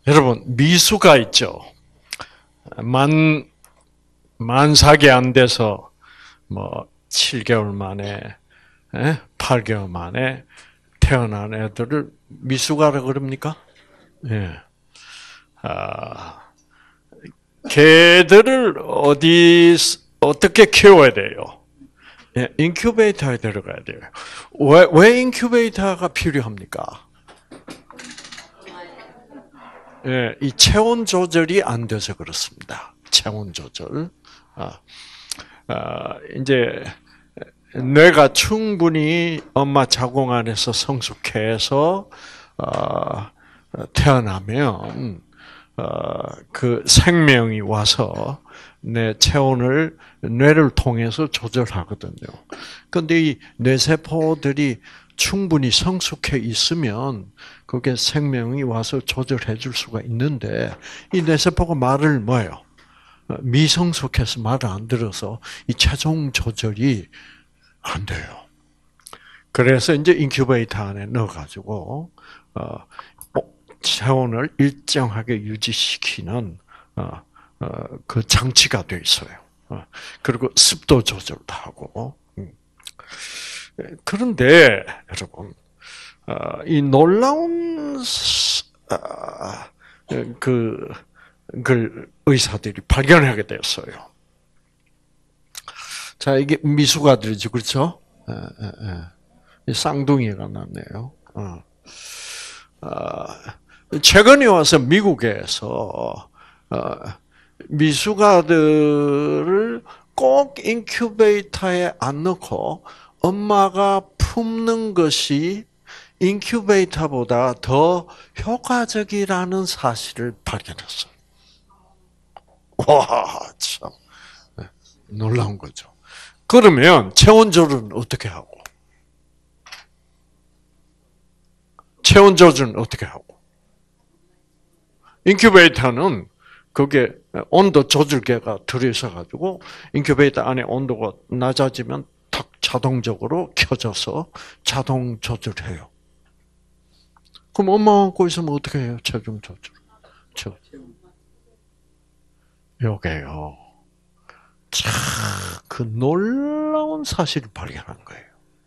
여러분, 미수가 있죠. 만 살이 안 돼서, 7개월 만에, 8개월 만에 태어난 애들을 미수가라 그럽니까? 예. 아, 걔들을 어떻게 키워야 돼요? 예, 인큐베이터에 들어가야 돼요. 왜 인큐베이터가 필요합니까? 예, 이 체온 조절이 안 돼서 그렇습니다. 체온 조절. 이제 뇌가 충분히 엄마 자궁 안에서 성숙해서 태어나면 그 생명이 와서 내 체온을 뇌를 통해서 조절하거든요. 그런데 이 뇌세포들이 충분히 성숙해 있으면 그게 생명이 와서 조절해 줄 수가 있는데 이 뇌세포가 말을 뭐예요? 미성숙해서 말을 안 들어서 이 체중 조절이 안 돼요. 그래서 이제 인큐베이터 안에 넣어가지고 체온을 일정하게 유지시키는 그 장치가 돼 있어요. 그리고 습도 조절도 하고. 그런데 여러분, 이 놀라운 그 의사들이 발견하게 되었어요. 자, 이게 미숙아들이죠, 그렇죠? 쌍둥이가 났네요. 최근에 와서 미국에서 미숙아들을 꼭 인큐베이터에 안 넣고 엄마가 품는 것이 인큐베이터보다 더 효과적이라는 사실을 발견했어요. 와, 참 놀라운 거죠. 그러면 체온 조절은 어떻게 하고? 체온 조절은 어떻게 하고? 인큐베이터는 그게 온도 조절계가 들어있어 가지고 인큐베이터 안에 온도가 낮아지면 탁 자동적으로 켜져서 자동 조절해요. 그럼 엄마 안고 있으면 어떻게 해요? 체중 조절. 요게요. 참, 그 놀라운 사실을 발견한 거예요.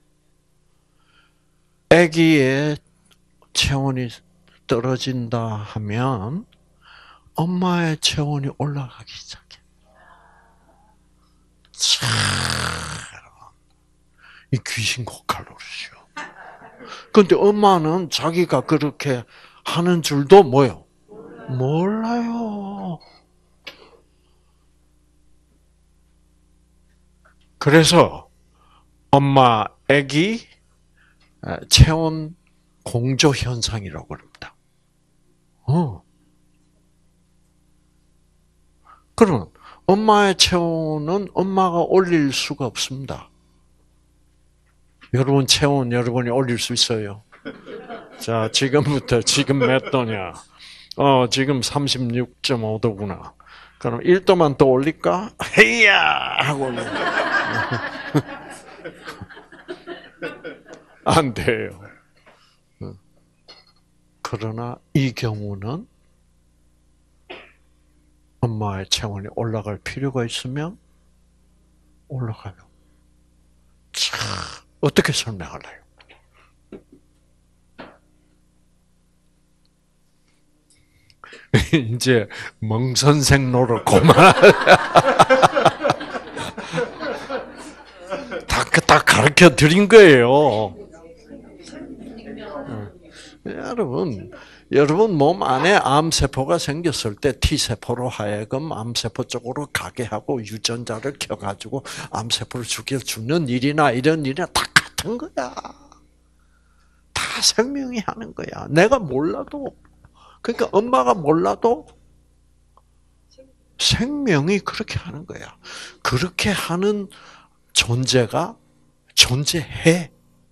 아기의 체온이 떨어진다 하면 엄마의 체온이 올라가기 시작해. 참, 이 귀신 고칼 노릇이요. 그런데 엄마는 자기가 그렇게 하는 줄도 뭐요? 몰라요. 그래서 엄마, 아기 체온 공조 현상이라고 합니다. 그러면 엄마의 체온은 엄마가 올릴 수가 없습니다. 여러분 체온 여러분이 올릴 수 있어요. 자, 지금부터 지금 몇 도냐? 지금 36.5도구나. 그럼 1도만 더 올릴까? 헤이야! 하고 안 돼요. 그러나 이 경우는 엄마의 체온이 올라갈 필요가 있으면 올라가요. 참, 어떻게 설명할래요? 이제 멍선생 노릇 그만. 다 가르쳐 드린 거예요. 여러분 몸 안에 암세포가 생겼을 때 T세포로 하여금 암세포 쪽으로 가게 하고 유전자를 켜가지고 암세포를 죽여주는 일이나 이런 일이나 다 같은 거야. 다 생명이 하는 거야. 내가 몰라도, 그러니까 엄마가 몰라도 생명이 그렇게 하는 거야. 그렇게 하는 존재가 존재해.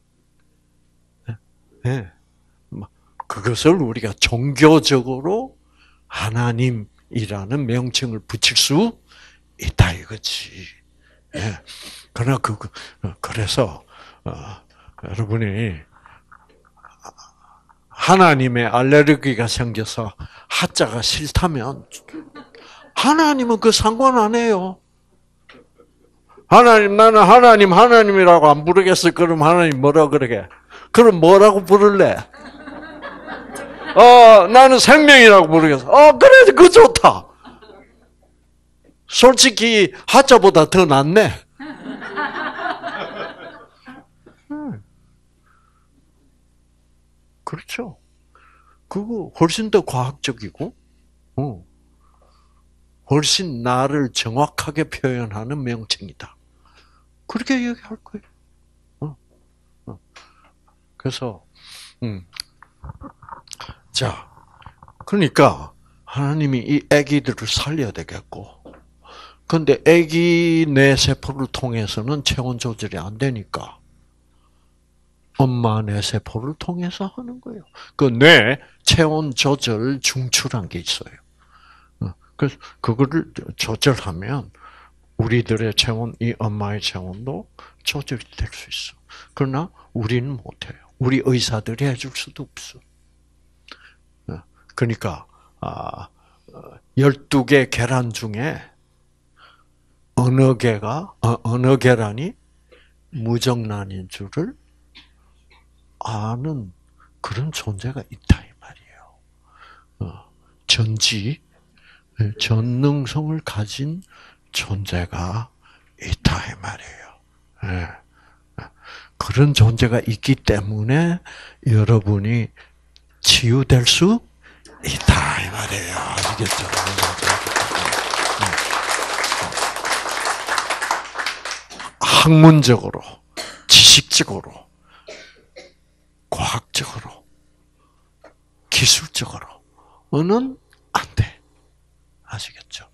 네. 그것을 우리가 종교적으로 하나님이라는 명칭을 붙일 수 있다 이거지. 예. 그러나 그래서 여러분이 하나님의 알레르기가 생겨서 하자가 싫다면 하나님은 그 상관 안 해요. 하나님, 나는 하나님이라고 안 부르겠어. 그럼 하나님 뭐라 그러게? 그럼 뭐라고 부를래? 나는 생명이라고 부르겠어. 그래, 그거 좋다. 솔직히 하자보다 더 낫네. 그렇죠. 그거 훨씬 더 과학적이고, 훨씬 나를 정확하게 표현하는 명칭이다. 그렇게 얘기할 거예요. 그래서, 자, 그러니까 하나님이 이 아기들을 살려야 되겠고, 근데 아기 내 세포를 통해서는 체온 조절이 안 되니까 엄마 내 세포를 통해서 하는 거예요. 그 뇌 체온 조절 중추란 게 있어요. 그래서 그거를 조절하면 우리들의 체온, 이 엄마의 체온도 조절이 될 수 있어. 그러나 우리는 못해요. 우리 의사들이 해줄 수도 없어. 그러니까 12개 계란 중에 어느 계란이 무정란인 줄을 아는 그런 존재가 있다 이 말이에요. 전능성을 가진 존재가 있다 이 말이에요. 그런 존재가 있기 때문에 여러분이 치유될 수 있다 이 말이에요. 아시겠죠? 학문적으로, 지식적으로, 과학적으로, 기술적으로는 안 돼. 아시겠죠?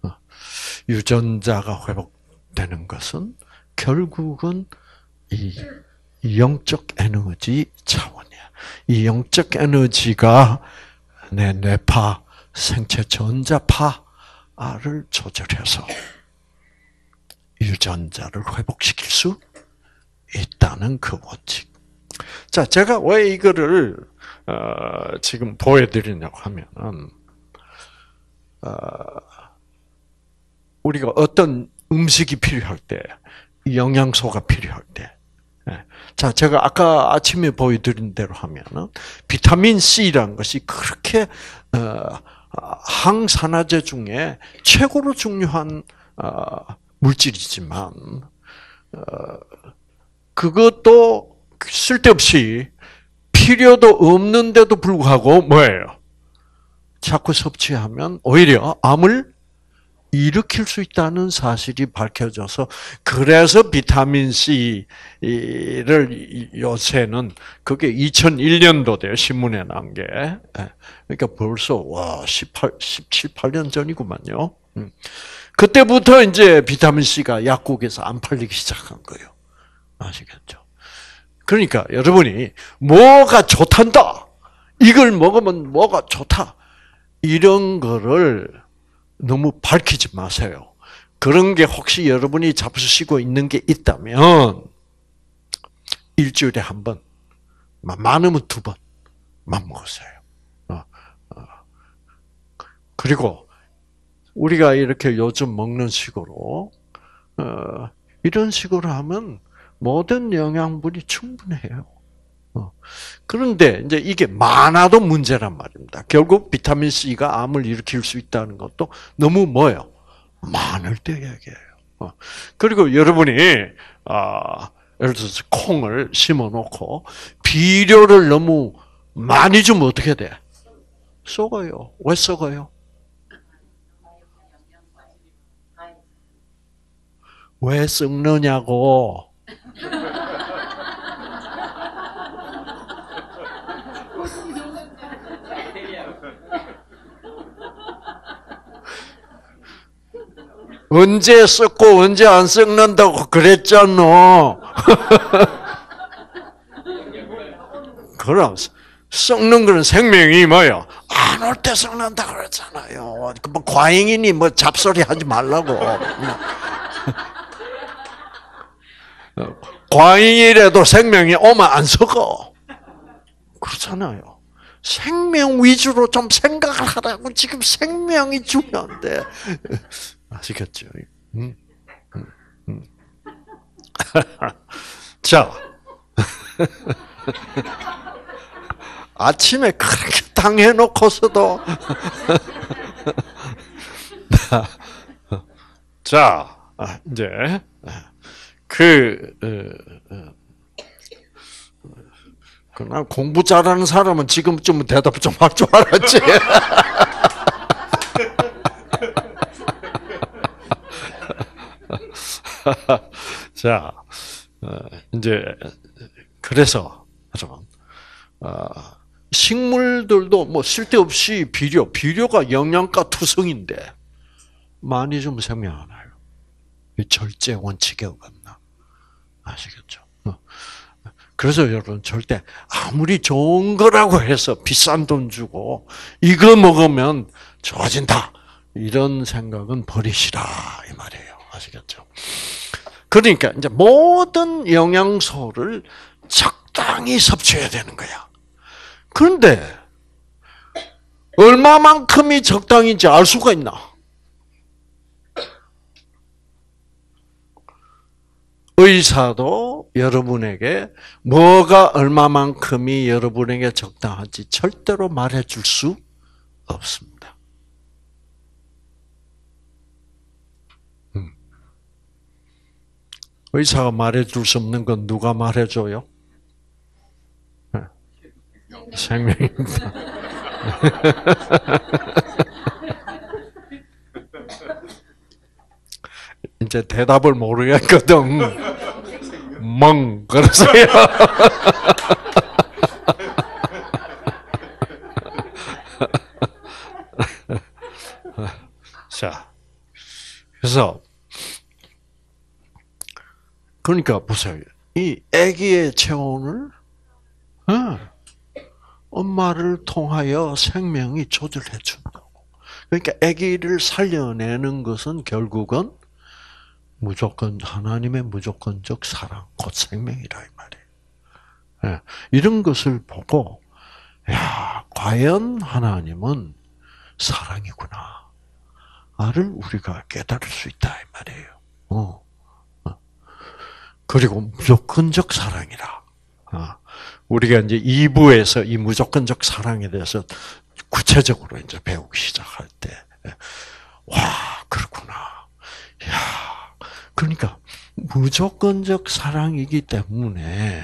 유전자가 회복되는 것은 결국은 이 영적 에너지 차원이야. 이 영적 에너지가 내 뇌파, 생체 전자파를 조절해서 유전자를 회복시킬 수 있다는 그 원칙. 자, 제가 왜 이거를 지금 보여드리냐고 하면은 우리가 어떤 음식이 필요할 때, 영양소가 필요할 때, 자, 제가 아까 아침에 보여드린 대로 하면은 비타민 C라는 것이 그렇게 항산화제 중에 최고로 중요한 물질이지만 그것도 쓸데없이 필요도 없는데도 불구하고 뭐예요? 자꾸 섭취하면 오히려 암을 일으킬 수 있다는 사실이 밝혀져서 그래서 비타민 C를 요새는 그게 2001년도돼요. 신문에 난 게. 그러니까 벌써 17, 18년 전이구만요. 그때부터 이제 비타민 C가 약국에서 안 팔리기 시작한 거예요. 아시겠죠? 그러니까 여러분이 뭐가 좋단다. 이걸 먹으면 뭐가 좋다. 이런 거를 너무 밝히지 마세요. 그런 게 혹시 여러분이 잡수시고 있는 게 있다면 일주일에 한 번, 많으면 2번만 먹으세요. 그리고 우리가 이렇게 요즘 먹는 식으로 이런 식으로 하면 모든 영양분이 충분해요. 그런데 이제 이게 많아도 문제란 말입니다. 결국 비타민 C가 암을 일으킬 수 있다는 것도 너무 뭐예요? 많을 때 얘기해요. 그리고 여러분이 예를 들어서 콩을 심어 놓고 비료를 너무 많이 주면 어떻게 돼? 썩어요. 왜 썩어요? 왜 썩느냐고. 언제 썩고 언제 안 썩는다고 그랬잖아. 그럼 썩는 거는 생명이 뭐요? 안 올 때 썩는다 그랬잖아요. 뭐 과잉이니 뭐 잡소리 하지 말라고. 과잉이라도 생명이 오면 안 썩어. 그렇잖아요. 생명 위주로 좀 생각을 하라고. 지금 생명이 중요한데. 아시겠죠? 자. 아침에 그렇게 당해놓고서도. 자, 이제, 그러나 공부 잘하는 사람은 지금쯤 대답 좀 할 줄 알았지. 자, 이제 그래서 여러분, 식물들도 뭐 쓸데없이 비료가 영양가 투성인데 많이 좀 생명 안 와요. 절제 원칙에 어긋나. 아시겠죠? 그래서 여러분 절대 아무리 좋은 거라고 해서 비싼 돈 주고 이거 먹으면 좋아진다 이런 생각은 버리시라 이 말이에요. 아시겠죠? 그러니까 이제 모든 영양소를 적당히 섭취해야 되는 거야. 그런데 얼마만큼이 적당인지 알 수가 있나? 의사도 여러분에게 뭐가 얼마만큼이 여러분에게 적당한지 절대로 말해줄 수 없습니다. 의사가 말해줄 수 없는 건 누가 말해줘요? 생명입니다. 이제 대답을 모르겠거든. 멍 그러세요. 자, 그래서 그러니까 보세요. 이 아기의 체온을 엄마를 통하여 생명이 조절해 준다고. 그러니까 아기를 살려내는 것은 결국은 무조건 하나님의 무조건적 사랑, 곧 생명이라 이 말이에요. 예, 이런 것을 보고 야, 과연 하나님은 사랑이구나. 를 우리가 깨달을 수 있다 이 말이에요. 그리고 무조건적 사랑이라. 우리가 이제 2부에서 이 무조건적 사랑에 대해서 구체적으로 이제 배우기 시작할 때, 와, 그렇구나. 야, 그러니까 무조건적 사랑이기 때문에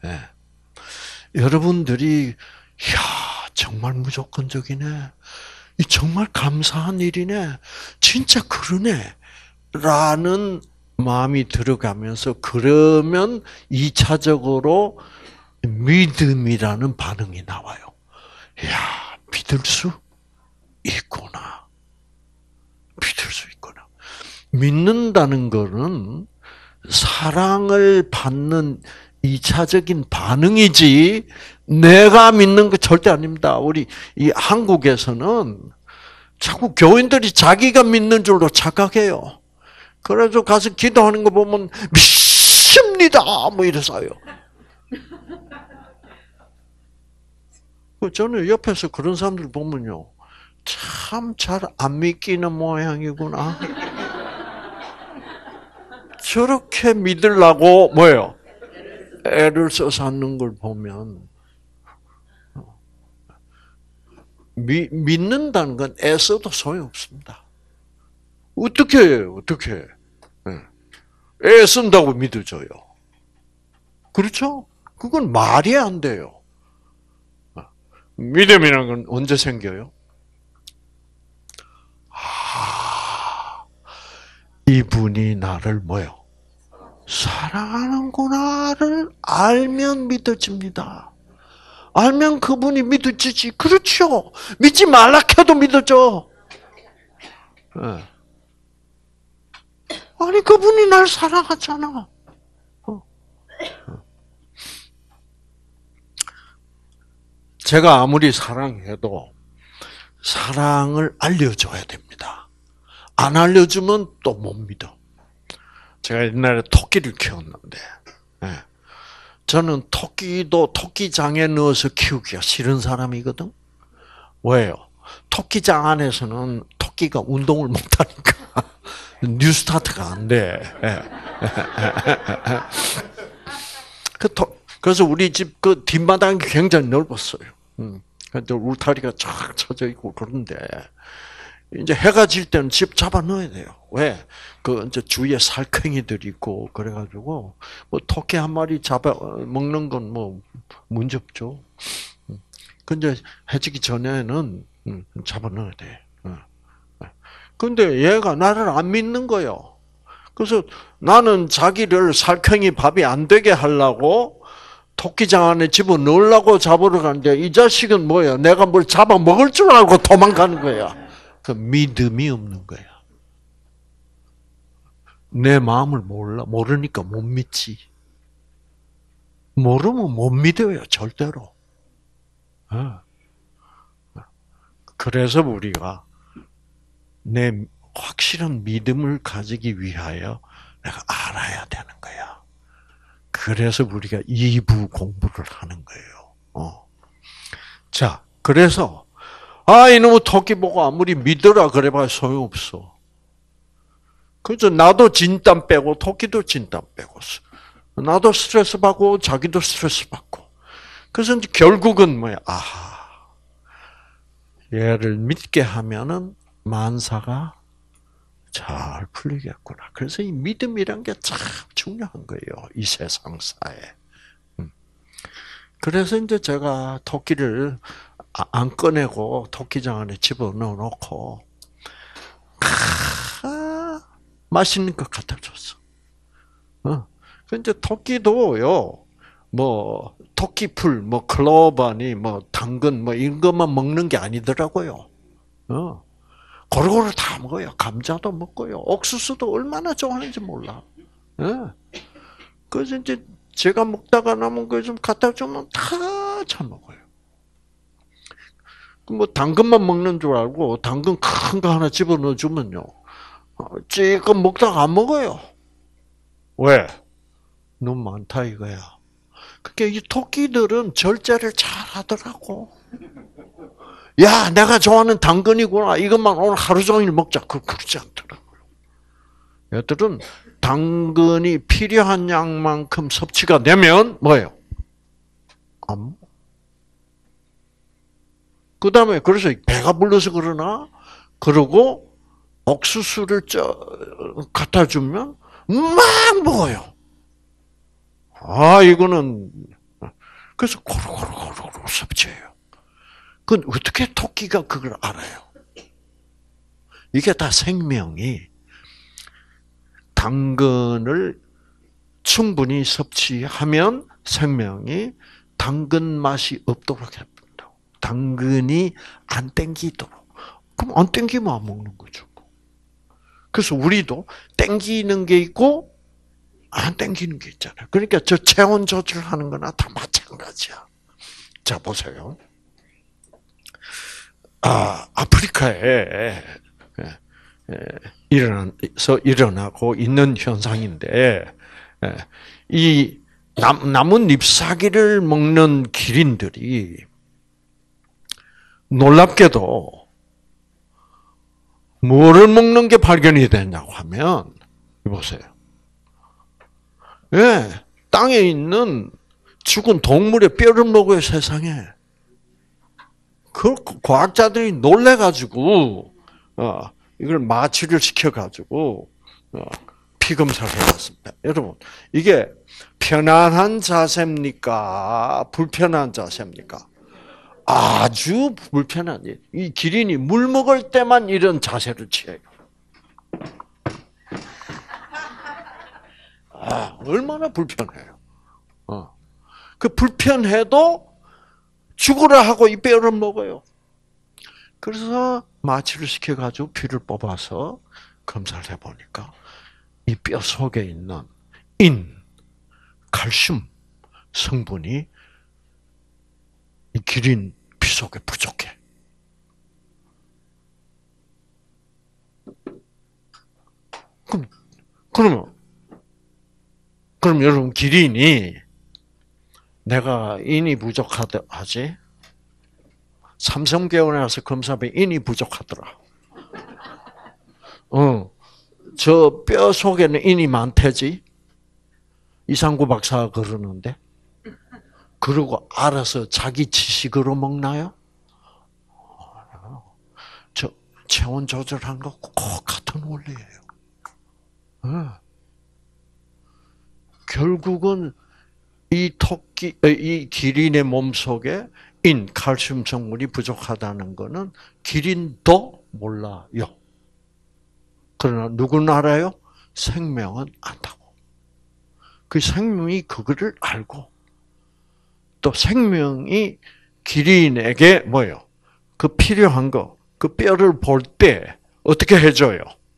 여러분들이 야, 정말 무조건적이네. 이 정말 감사한 일이네. 진짜 그러네. 라는 마음이 들어가면서 그러면 2차적으로 믿음이라는 반응이 나와요. 야, 믿을 수 있구나. 믿을 수 있구나. 믿는다는 거는 사랑을 받는 2차적인 반응이지 내가 믿는 거 절대 아닙니다. 우리 이 한국에서는 자꾸 교인들이 자기가 믿는 줄로 착각해요. 그래서 가서 기도하는 거 보면 믿습니다 뭐 이래서요. 저는 옆에서 그런 사람들 보면요, 참 잘 안 믿기는 모양이구나. 저렇게 믿으려고 뭐예요? 애를 써서 하는 걸 보면 믿는다는 건 애써도 소용없습니다. 어떻게 해요? 어떻게? 애 쓴다고 믿어줘요. 그렇죠? 그건 말이 안 돼요. 믿음이라는 건 언제 생겨요? 이분이 나를 뭐요? 사랑하는구나를 알면 믿어집니다. 알면 그분이 믿어지지. 그렇죠. 믿지 말라 해도 믿어져. 아니 그분이 날 사랑하잖아. 제가 아무리 사랑해도 사랑을 알려줘야 됩니다. 안 알려주면 또 못 믿어. 제가 옛날에 토끼를 키웠는데 저는 토끼도 토끼장에 넣어서 키우기가 싫은 사람이거든. 왜요? 토끼장 안에서는 토끼가 운동을 못하니까 뉴스타트가 안 돼. 그래서 우리 집 그 뒷마당이 굉장히 넓었어요. 근데 울타리가 쫙 쳐져 있고 그런데 이제 해가 질 때는 집 잡아 넣어야 돼요. 왜? 그 이제 주위에 살쾡이들 있고 그래가지고 뭐 토끼 한 마리 잡아 먹는 건 뭐 문제 없죠. 근데 해지기 전에는 잡아 넣어야 돼. 근데 얘가 나를 안 믿는 거예요. 그래서 나는 자기를 살쾡이 밥이 안 되게 하려고 토끼장 안에 집어 넣으려고 잡으러 가는데 이 자식은 뭐야? 내가 뭘 잡아 먹을 줄 알고 도망가는 거야. 그 믿음이 없는 거야. 내 마음을 모르니까 못 믿지. 모르면 못 믿어요, 절대로. 그래서 우리가 내 확실한 믿음을 가지기 위하여 내가 알아야 되는 거야. 그래서 우리가 2부 공부를 하는 거예요. 자, 그래서 이놈의 토끼 보고 아무리 믿으라 그래봐야 소용없어. 그래서 나도 진땀 빼고 토끼도 진땀 빼고 나도 스트레스 받고 자기도 스트레스 받고. 그래서 이제 결국은 뭐야? 얘를 믿게 하면은 만사가 잘 풀리겠구나. 그래서 이 믿음이란 게 참 중요한 거예요. 이 세상사에. 그래서 이제 제가 토끼를 안 꺼내고 토끼장 안에 집어넣어 놓고 맛있는 것 갖다 줬어. 근데 토끼도요, 뭐 토끼풀, 뭐 클로바니, 뭐 당근, 뭐 이런 것만 먹는 게 아니더라고요. 고루고루 다 먹어요. 감자도 먹고요. 옥수수도 얼마나 좋아하는지 몰라. 그래서 이제 제가 먹다가 남은 거 좀 갖다 주면 다 잘 먹어요. 뭐 당근만 먹는 줄 알고 당근 큰 거 하나 집어넣어 주면요, 찌끔 먹다가 안 먹어요. 왜? 너무 많다 이거야. 그러니까 이 토끼들은 절제를 잘 하더라고. 야, 내가 좋아하는 당근이구나. 이것만 오늘 하루 종일 먹자. 그렇지 않더라고요. 얘들은 당근이 필요한 양만큼 섭취가 되면 뭐예요? 안 먹어. 그 다음에 그래서 배가 불러서 그러나? 그러고 옥수수를 갖다 주면 막 먹어요. 이거는 그래서 고루고루 섭취해요. 그건 어떻게 토끼가 그걸 알아요? 이게 다 생명이 당근을 충분히 섭취하면 생명이 당근 맛이 없도록 합니다. 당근이 안 땡기도록. 그럼 안 땡기면 안 먹는 거죠. 그래서 우리도 땡기는 게 있고 안 땡기는 게 있잖아요. 그러니까 저 체온 조절하는 거나 다 마찬가지야. 자, 보세요. 아프리카에 일어나고 있는 현상인데, 이 나뭇 잎사귀를 먹는 기린들이 놀랍게도 뭐를 먹는 게 발견이 됐냐고 하면, 보세요. 땅에 있는 죽은 동물의 뼈를 먹어요, 세상에. 그 과학자들이 놀래가지고 이걸 마취를 시켜가지고 피 검사를 해봤습니다. 여러분, 이게 편안한 자세입니까? 불편한 자세입니까? 아주 불편한 일. 이 기린이 물 먹을 때만 이런 자세를 취해요. 얼마나 불편해요. 그 불편해도 죽으라 하고 이 뼈를 먹어요. 그래서 마취를 시켜가지고 피를 뽑아서 검사를 해보니까 이 뼈 속에 있는 칼슘 성분이 이 기린 피 속에 부족해. 그럼 여러분, 기린이 내가 인이 부족하지? 삼성병원에 가서 검사하면 인이 부족하더라. 저 뼈 속에는 인이 많대지. 이상구 박사가 그러는데. 그러고 알아서 자기 지식으로 먹나요? 저 체온 조절한 거 꼭 같은 원리예요. 결국은 이 기린의 몸 속에 칼슘 성분이 부족하다는 것은 기린도 몰라요. 그러나 누구는 알아요? 생명은 안다고. 그 생명이 그거를 알고 또 생명이 기린에게 뭐요? 그 필요한 거, 그 뼈를 볼 때 어떻게 해줘요?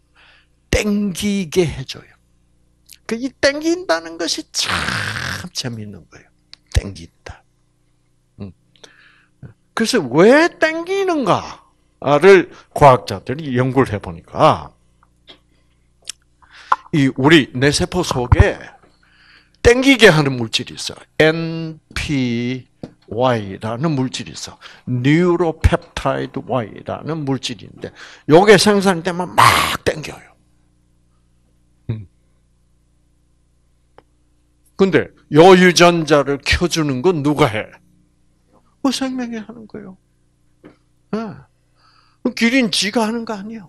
땡기게 해줘요. 이 땡긴다는 것이 참 재미있는 거예요. 땡긴다. 그래서 왜 땡기는가를 과학자들이 연구를 해보니까 우리 뇌세포 속에 땡기게 하는 물질이 있어. NPY라는 물질이 있어. 뉴로펩타이드 Y라는 물질인데 요게 생산되면 막 땡겨요. 근데 요 유전자를 켜주는 건 누가 해? 생명이 하는 거예요. 기린 지가 하는 거 아니에요.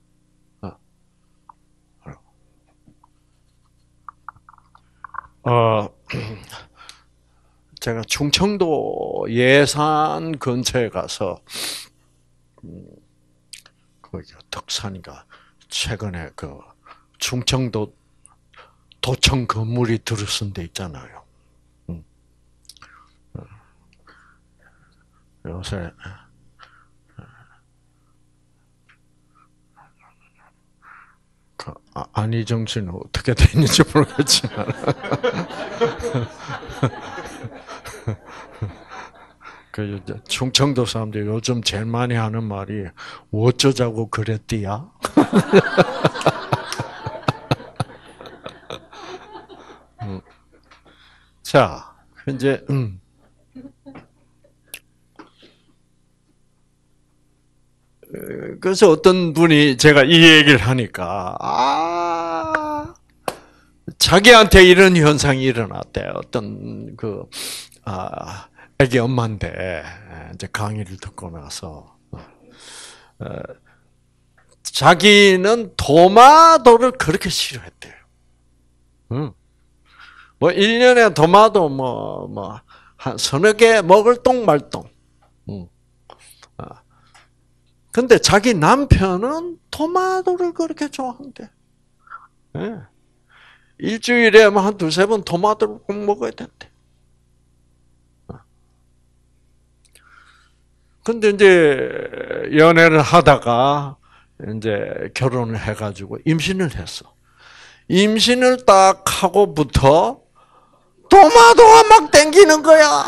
제가 충청도 예산 근처에 가서 거기 덕산이가 최근에 그 충청도 도청 건물이 들어선 데 있잖아요. 요새 안희정 씨는 어떻게 됐는지 모르겠지만 그 충청도 사람들이 요즘 제일 많이 하는 말이 어쩌자고 그랬디야? 자, 이제 그래서 어떤 분이 제가 이 얘기를 하니까 자기한테 이런 현상이 일어났대. 어떤 애기 엄마인데 이제 강의를 듣고 나서 자기는 도마도를 그렇게 싫어했대요. 뭐 1년에 도마도 한 서너 개 먹을 똥 말똥. 근데 자기 남편은 토마토를 그렇게 좋아한대. 네. 일주일에 한 두세 번 토마토를 꼭 먹어야 된대. 근데 이제 연애를 하다가 이제 결혼을 해가지고 임신을 했어. 임신을 딱 하고부터 토마토가 막 땡기는 거야.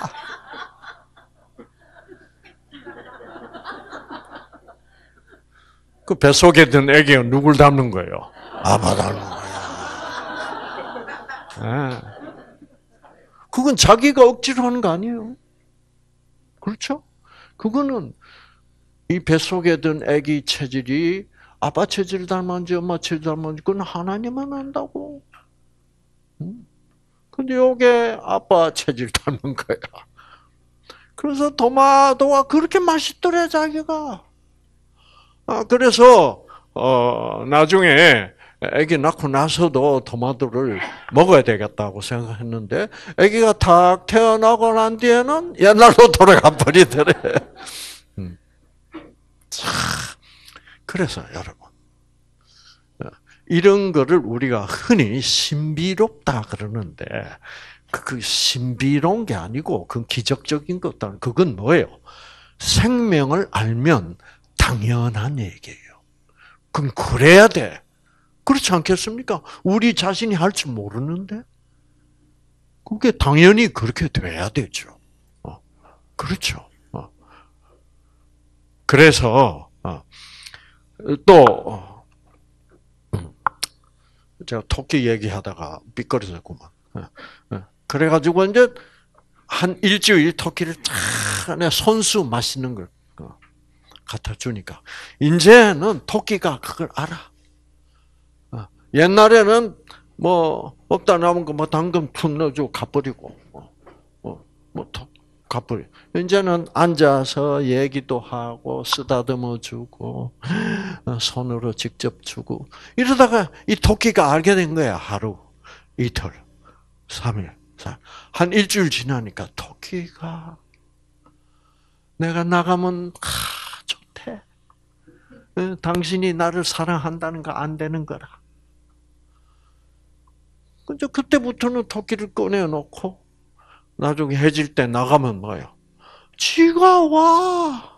그 뱃속에 든 애기가 누굴 닮는 거예요? 아빠 닮는 거야. 네. 그건 자기가 억지로 하는 거 아니에요. 그렇죠? 그거는 이 뱃속에 든 애기 체질이 아빠 체질 닮았는지 엄마 체질 닮았는지 그건 하나님만 안다고. 근데 요게 아빠 체질 닮은 거야. 그래서 토마토가 그렇게 맛있더래 자기가. 그래서 나중에 아기 낳고 나서도 토마토를 먹어야 되겠다고 생각했는데 아기가 탁 태어나고 난 뒤에는 옛날로 돌아가 버리더래. 그래서 여러분 이런 거를 우리가 흔히 신비롭다 그러는데 그 신비로운 게 아니고 그건 기적적인 것도 그건 뭐예요? 생명을 알면 당연한 얘기예요. 그럼 그래야 돼. 그렇지 않겠습니까? 우리 자신이 할 줄 모르는데? 그게 당연히 그렇게 돼야 되죠. 그렇죠. 그래서, 또, 제가 토끼 얘기하다가 삐거리었구만. 그래가지고 이제 한 일주일 토끼를 쫙 손수 맛있는 걸 갖다 주니까 이제는 토끼가 그걸 알아. 옛날에는 뭐 먹다 남은 거 뭐 당근 툭 넣어주고 가버리고 가버리. 이제는 앉아서 얘기도 하고 쓰다듬어 주고 손으로 직접 주고 이러다가 이 토끼가 알게 된 거야. 하루, 이틀, 3일, 한 일주일 지나니까 토끼가 내가 나가면 좋대. 당신이 나를 사랑한다는 거 안 되는 거라. 근데 그때부터는 토끼를 꺼내놓고 나중에 해질 때 나가면 뭐예요? 지가 와.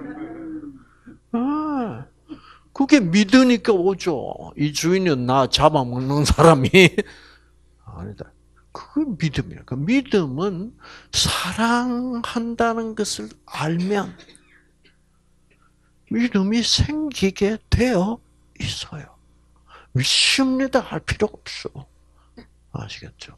그게 믿으니까 오죠. 이 주인은 나 잡아먹는 사람이 아니다. 그게 믿음이야. 그 믿음은 사랑한다는 것을 알면 믿음이 생기게 되어 있어요. 믿습니다 할 필요 없어. 아시겠죠?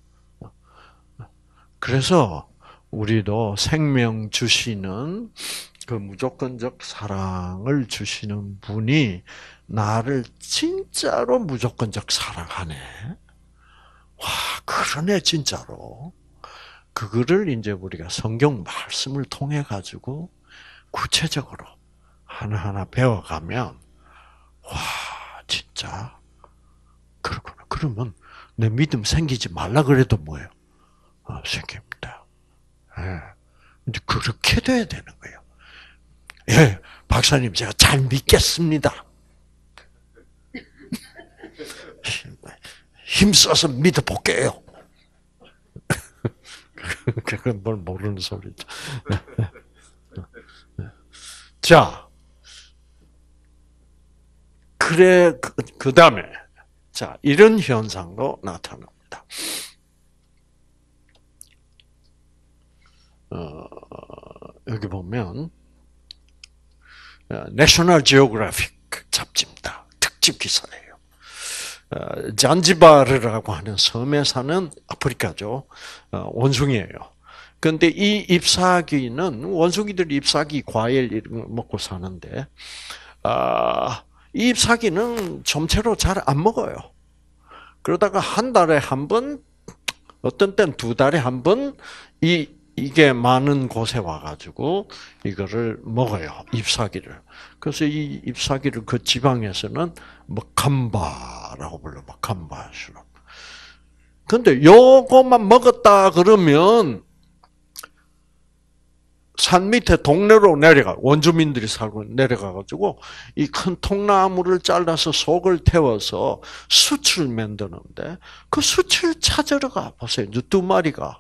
그래서 우리도 생명 주시는 그 무조건적 사랑을 주시는 분이 나를 진짜로 무조건적 사랑하네. 와, 그러네, 진짜로. 그거를 이제 우리가 성경 말씀을 통해 가지고 구체적으로 하나하나 배워가면, 와, 진짜, 그렇구나. 그러면 내 믿음 생기지 말라 그래도 뭐예요? 생깁니다. 예. 이제 그렇게 돼야 되는 거예요. 예, 박사님, 제가 잘 믿겠습니다. 힘써서 믿어볼게요. 그건 뭘 모르는 소리죠. 자, 그래, 그 다음에, 자, 이런 현상도 나타납니다. 여기 보면, 내셔널 지오그래픽 잡지입니다. 특집 기사예요. 잔지바르라고 하는 섬에 사는 아프리카죠. 원숭이에요. 그런데 이 잎사귀는 원숭이들이 잎사귀 과일 이런 거 먹고 사는데 이 잎사귀는 점체로 잘 안 먹어요. 그러다가 한 달에 한 번, 어떤 때는 두 달에 한 번 이게 많은 곳에 와가지고 이거를 먹어요. 잎사귀를. 그래서 이 잎사귀를 그 지방에서는 먹함바라고 불러. 먹함바 시럽. 근데 요것만 먹었다 그러면 산 밑에 동네로 원주민들이 살고 내려가가지고 이 큰 통나무를 잘라서 속을 태워서 숯을 만드는데 그 숯을 찾으러 가 보세요. 두 마리가.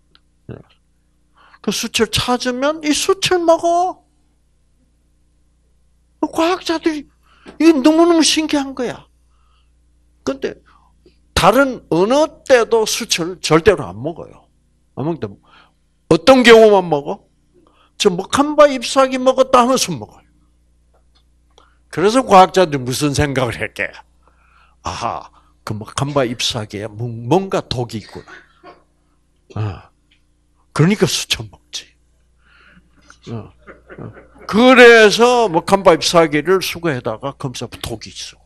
그 숯을 찾으면 이 숯을 먹어. 과학자들이 이게 너무너무 신기한 거야. 근데 다른 어느 때도 숯을 절대로 안 먹어요. 안 먹는데 어떤 경우만 먹어? 저 먹한바 잎사귀 먹었다 하면 술 먹어요. 그래서 과학자들이 무슨 생각을 했게? 아하, 그 먹한바 잎사귀에 뭔가 독이 있구나. 그러니까 수천 먹지. 그래서 먹한바 잎사귀를 수거에다가 검사 독이 있어.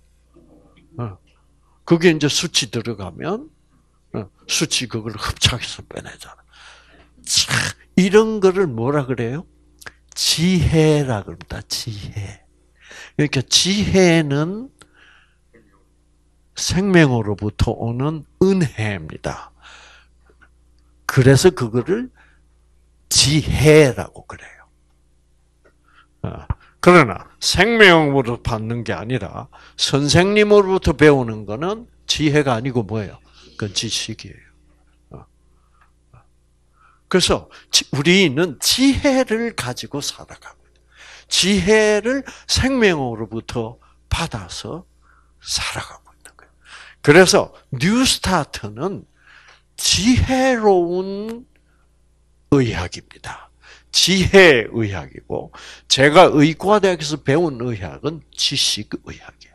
그게 이제 수치 들어가면 수치 그걸 흡착해서 빼내잖아. 참, 이런 거를 뭐라 그래요? 지혜라 그럽니다. 지혜. 그러니까 지혜는 생명으로부터 오는 은혜입니다. 그래서 그거를 지혜라고 그래요. 그러나 생명으로 받는 게 아니라 선생님으로부터 배우는 거는 지혜가 아니고 뭐예요? 그건 지식이에요. 그래서 우리는 지혜를 가지고 살아가고 지혜를 생명으로부터 받아서 살아가고 있는 거예요. 그래서 뉴스타트는 지혜로운 의학입니다. 지혜의학이고 제가 의과대학에서 배운 의학은 지식의학이에요.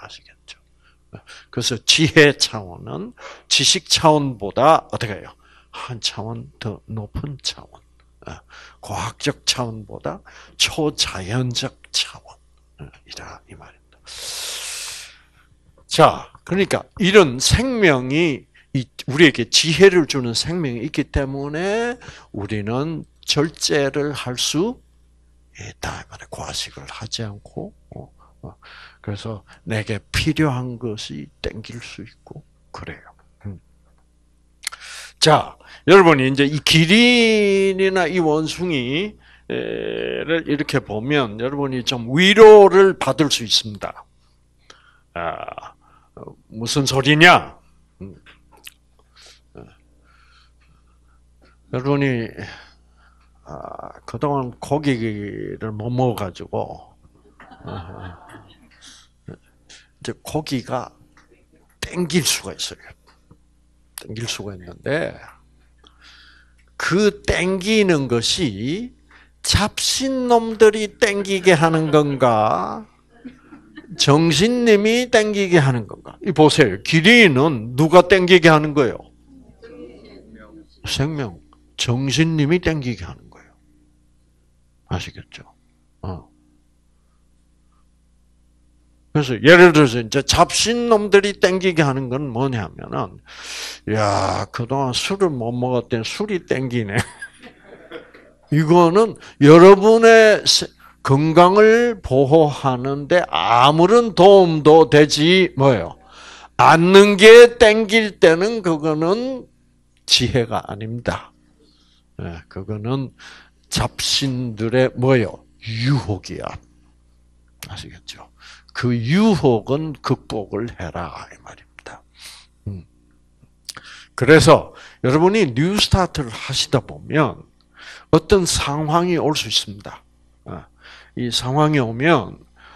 아시겠죠? 그래서 지혜 차원은 지식 차원보다 어떻게 해요? 한 차원 더 높은 차원, 과학적 차원보다 초자연적 차원이다 이 말입니다. 자, 그러니까 이런 생명이 우리에게 지혜를 주는 생명이 있기 때문에 우리는 절제를 할 수 있다. 과식을 하지 않고, 그래서 내게 필요한 것이 땡길 수 있고 그래요. 자, 여러분이 이제 이 기린이나 이 원숭이를 이렇게 보면 여러분이 좀 위로를 받을 수 있습니다. 무슨 소리냐? 여러분이 그동안 고기를 못 먹어가지고 이제 고기가 땡길 수가 있어요. 땡길 수가 있는데 그 땡기는 것이 잡신놈들이 땡기게 하는 건가? 정신님이 땡기게 하는 건가? 이 보세요. 기린은 누가 땡기게 하는 거예요? 생명. 정신님이 땡기게 하는 거예요. 아시겠죠? 그래서 예를 들어서 이제 잡신놈들이 땡기게 하는 건 뭐냐면은, 야, 그동안 술을 못 먹었더니 술이 땡기네. 이거는 여러분의 건강을 보호하는데 아무런 도움도 되지 뭐예요? 않는 게 땡길 때는 그거는 지혜가 아닙니다. 그거는 잡신들의 뭐예요? 유혹이야. 아시겠죠? 그 유혹은 극복을 해라 이 말입니다. 그래서 여러분이 뉴스타트를 하시다 보면 어떤 상황이 올 수 있습니다. 이 상황이 오면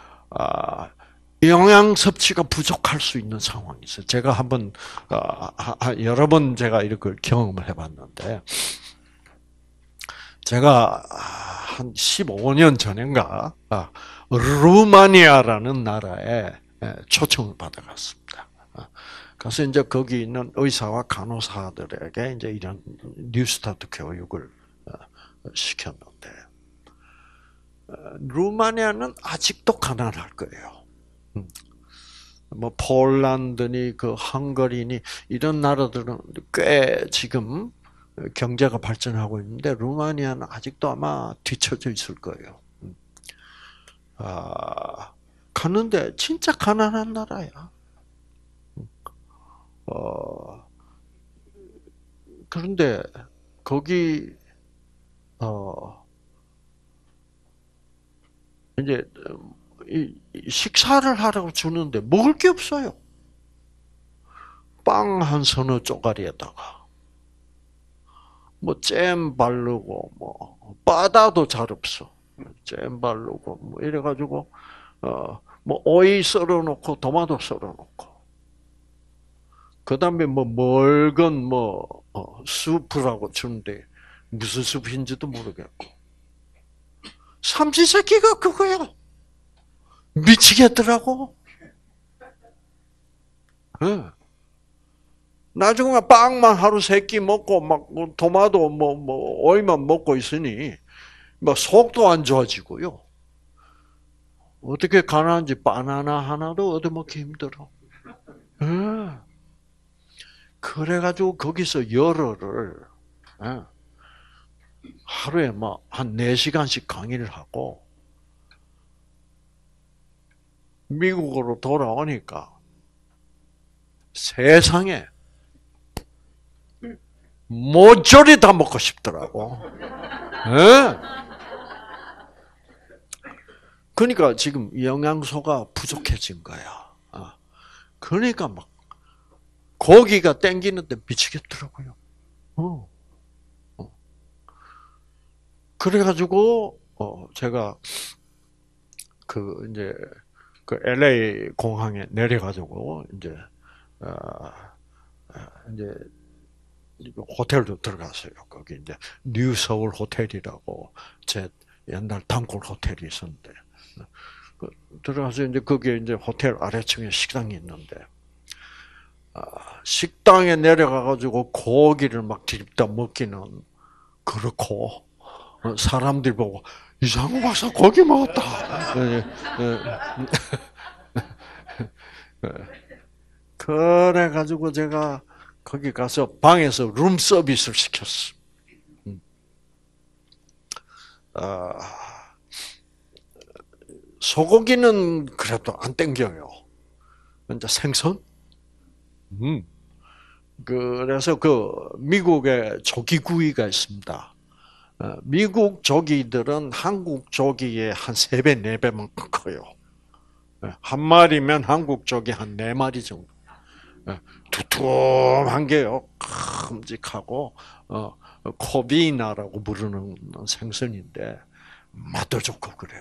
영양 섭취가 부족할 수 있는 상황이 있어요. 제가 한번 여러 번 제가 이렇게 경험을 해봤는데 제가 한 15년 전인가 루마니아라는 나라에 초청을 받아갔습니다. 그래서 이제 거기 있는 의사와 간호사들에게 이제 이런 뉴스타트 교육을 시켰는데 루마니아는 아직도 가난할 거예요. 뭐 폴란드니 그 헝가리니 이런 나라들은 꽤 지금 경제가 발전하고 있는데 루마니아는 아직도 아마 뒤처져 있을 거예요. 갔는데 진짜 가난한 나라야. 그런데 거기 이제 식사를 하라고 주는데 먹을 게 없어요. 빵 한 서너 쪼가리에다가 뭐 잼 바르고 뭐 바다도 잘 없어. 잼 바르고 뭐 이래가지고 뭐 오이 썰어놓고 토마토 썰어놓고 그다음에 뭐 멀건 뭐 수프라고 주는데 무슨 수프인지도 모르겠고 삼시세끼가 그거야. 미치겠더라고. 네. 나중에 빵만 하루 세 끼 먹고 막 토마토 뭐 오이만 먹고 있으니 뭐 속도 안 좋아지고요. 어떻게 가난한지 바나나 하나도 얻어먹기 힘들어. 네. 그래가지고 거기서 열흘을 하루에 뭐 한 4시간씩 강의를 하고 미국으로 돌아오니까 세상에 모조리 다 먹고 싶더라고. 네? 그러니까 지금 영양소가 부족해진 거야. 그러니까 막 고기가 땡기는데 미치겠더라고요. 그래가지고 제가 이제 그 LA 공항에 내려가지고 이제 호텔도 들어갔어요. 거기 이제 뉴 서울 호텔이라고 제 옛날 단골 호텔이 있었는데 들어가서 이제 거기에 이제 호텔 아래층에 식당이 있는데 식당에 내려가가지고 고기를 막 디립다 먹기는 그렇고, 사람들이 보고, 이상우 박사 고기 먹었다. 그래가지고 제가 거기 가서 방에서 룸 서비스를 시켰어. 소고기는 그래도 안 땡겨요. 이제 생선? 그래서 그 미국에 조기구이가 있습니다. 미국 조기들은 한국 조기의 한 3배, 4배만큼 커요. 한 마리면 한국 조기 한 4마리 정도. 두툼한 게요. 큼직하고, 코비나라고 부르는 생선인데, 맛도 좋고 그래요.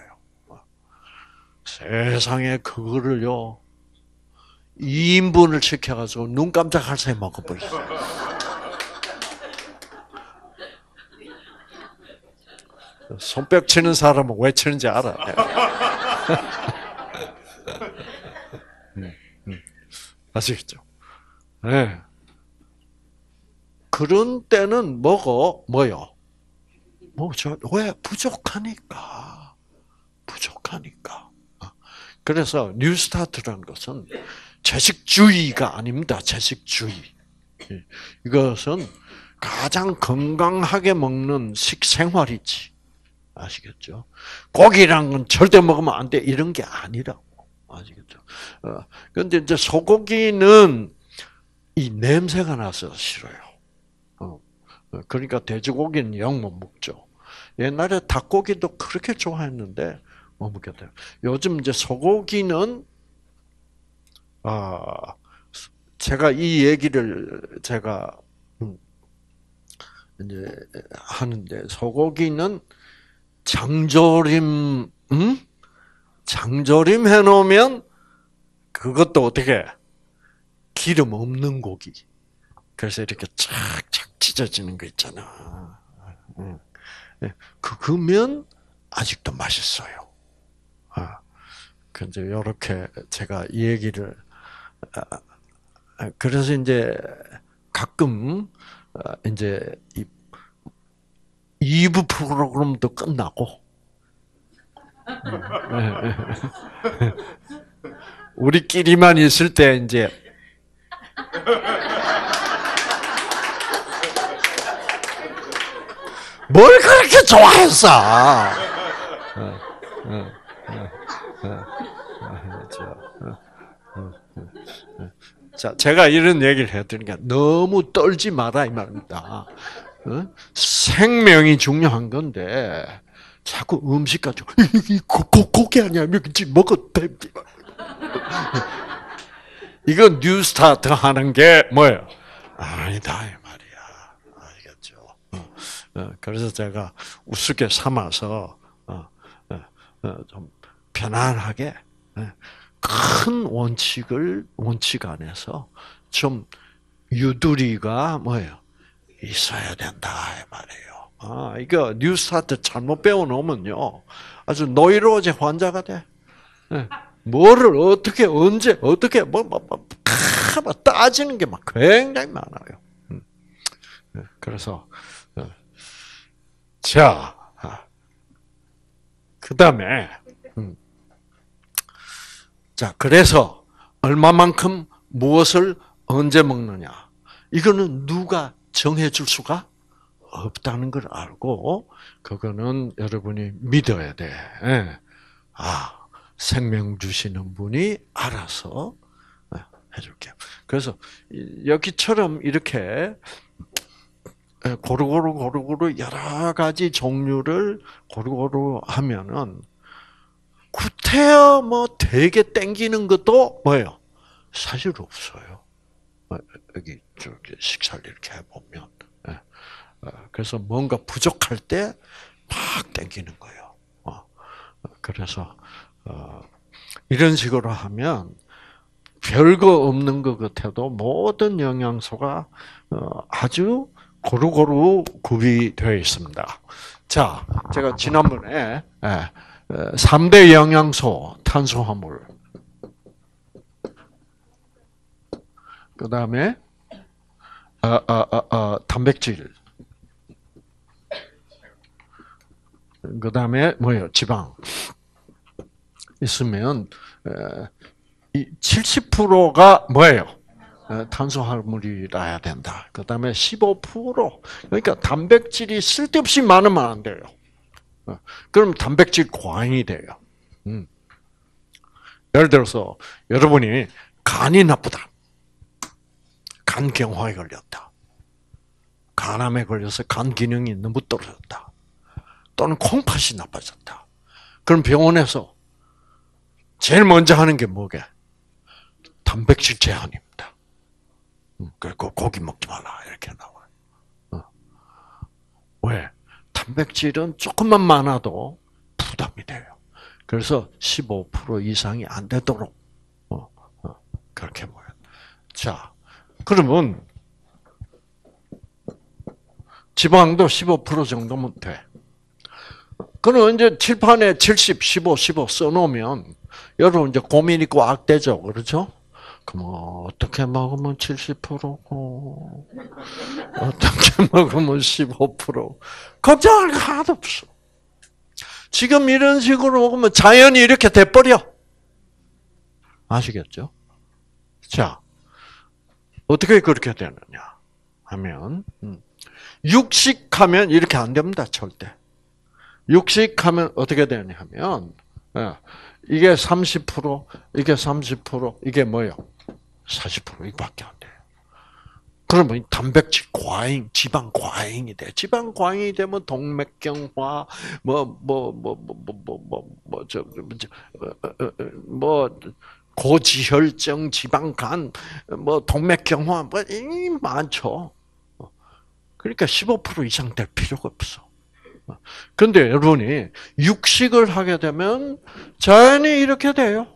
세상에 그거를요, 2인분을 시켜가지고 눈 깜짝할 새에 먹어버렸어요. 손뼉 치는 사람은 왜 치는지 알아. 아시겠죠? 네. 그런 때는 뭐요? 왜? 부족하니까. 그래서 뉴스타트라는 것은 채식주의가 아닙니다. 채식주의. 이것은 가장 건강하게 먹는 식생활이지. 아시겠죠? 고기란 건 절대 먹으면 안 돼. 이런 게 아니라고. 아시겠죠? 근데 이제 소고기는 이 냄새가 나서 싫어요. 그러니까 돼지고기는 영 못 먹죠. 옛날에 닭고기도 그렇게 좋아했는데 못 먹겠대요. 요즘 이제 소고기는 제가 이 얘기를 제가 이제 하는데 소고기는 장조림 해놓으면 그것도 어떻게 기름 없는 고기. 그래서 이렇게 착착 찢어지는 거 있잖아. 그거면 아직도 맛있어요. 근데 이렇게 제가 이 얘기를 그래서 이제 가끔 이제 이 2부 프로그램도 끝나고 우리끼리만 있을 때 이제 뭘 그렇게 좋아했어? 자, 제가 이런 얘기를 해드리니까 너무 떨지 마라 이 말입니다. 생명이 중요한 건데 자꾸 음식 가지고 고기 아니야? 먹어도 돼. 이거 뉴스타트 하는 게 뭐예요? 아니다 이 말이야. 알겠죠? 그래서 제가 우습게 삼아서 좀 편안하게 큰 원칙 안에서 좀 유두리가 뭐예요? 있어야 된다 이 말이에요. 이거 뉴스타트 잘못 배워놓으면요 아주 노이로제 환자가 돼. 뭐를 어떻게 언제 어떻게 뭐 따지는 게 막 굉장히 많아요. 그래서 자 그다음에 자 그래서 얼마만큼 무엇을 언제 먹느냐 이거는 누가 정해줄 수가 없다는 걸 알고 그거는 여러분이 믿어야 돼. 생명 주시는 분이 알아서 해줄게요. 그래서 여기처럼 이렇게 고루고루 여러 가지 종류를 고루고루 하면은 구태여 뭐 되게 땡기는 것도 뭐예요? 사실 없어요. 여기 저기 식사를 이렇게 해보면 그래서 뭔가 부족할 때 막 땡기는 거예요. 그래서 이런 식으로 하면 별거 없는 것 같아도 모든 영양소가 아주 고루고루 구비되어 있습니다. 자, 제가 지난번에 3대 영양소 탄수화물 그 다음에 단백질. 그 다음에 뭐예요? 지방. 있으면 이 70%가 뭐예요? 탄수화물이라야 된다. 그 다음에 15%. 그러니까 단백질이 쓸데없이 많으면 안 돼요. 그럼 단백질 과잉이 돼요. 예를 들어서 여러분이 간이 나쁘다. 간경화에 걸렸다. 간암에 걸려서 간 기능이 너무 떨어졌다. 또는 콩팥이 나빠졌다. 그럼 병원에서 제일 먼저 하는 게 뭐게? 단백질 제한입니다. 그리고 고기 먹지 말라 이렇게 나와요. 왜? 단백질은 조금만 많아도 부담이 돼요. 그래서 15% 이상이 안 되도록 그렇게 보여요. 자, 그러면 지방도 15% 정도면 돼. 그럼 이제 칠판에 70, 15, 15 써놓으면 여러분 이제 고민이 꽉 되죠, 그렇죠? 그럼 어떻게 먹으면 70%고 어떻게 먹으면 15% 걱정할 거 하나도 없어. 지금 이런 식으로 먹으면 자연히 이렇게 돼버려. 아시겠죠? 자, 어떻게 그렇게 되느냐 하면 육식하면 이렇게 안 됩니다, 절대. 육식하면 어떻게 되냐 하면 이게 30%, 이게 30%, 이게 뭐예요? 40% 이밖에 안 돼요. 그러면 단백질 과잉, 지방 과잉이 돼. 지방 과잉이 되면 동맥경화, 고지혈증, 지방간, 동맥경화, 많죠. 그러니까 15% 이상 될 필요가 없어. 근데 여러분이 육식을 하게 되면 자연히 이렇게 돼요.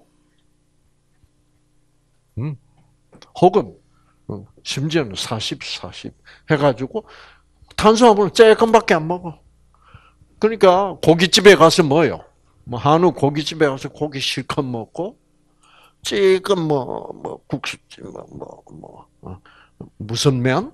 혹은 심지어는 40 해가지고 탄수화물은 조금밖에 안 먹어. 그러니까 고깃집에 가서 뭐요? 한우 고깃집에 가서 고기 실컷 먹고 찌끔 국수집 무슨 면?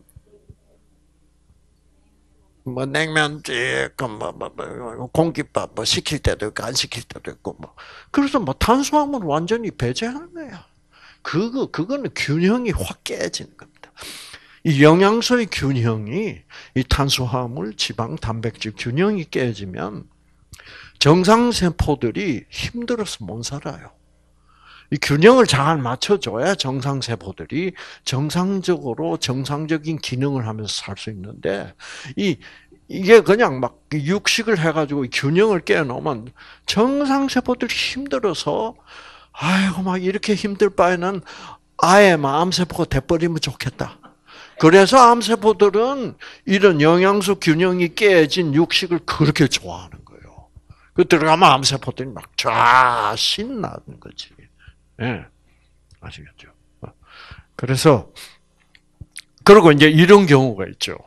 냉면 찌끔 공깃밥 시킬 때도 있고 안 시킬 때도 있고 그래서 탄수화물 완전히 배제하는 거야. 그거는 균형이 확 깨지는 겁니다. 이 영양소의 균형이 이 탄수화물, 지방, 단백질 균형이 깨지면 정상 세포들이 힘들어서 못 살아요. 이 균형을 잘 맞춰줘야 정상 세포들이 정상적으로 정상적인 기능을 하면서 살 수 있는데 이게 그냥 막 육식을 해가지고 균형을 깨놓으면 정상 세포들이 힘들어서 아이고 막 이렇게 힘들 바에는 아예 암세포가 돼버리면 좋겠다. 그래서 암세포들은 이런 영양소 균형이 깨진 육식을 그렇게 좋아하는 거예요. 그 들어가면 암세포들이 막 쫙 신나는 거지. 예. 아시겠죠? 그래서, 그리고 이제 이런 경우가 있죠.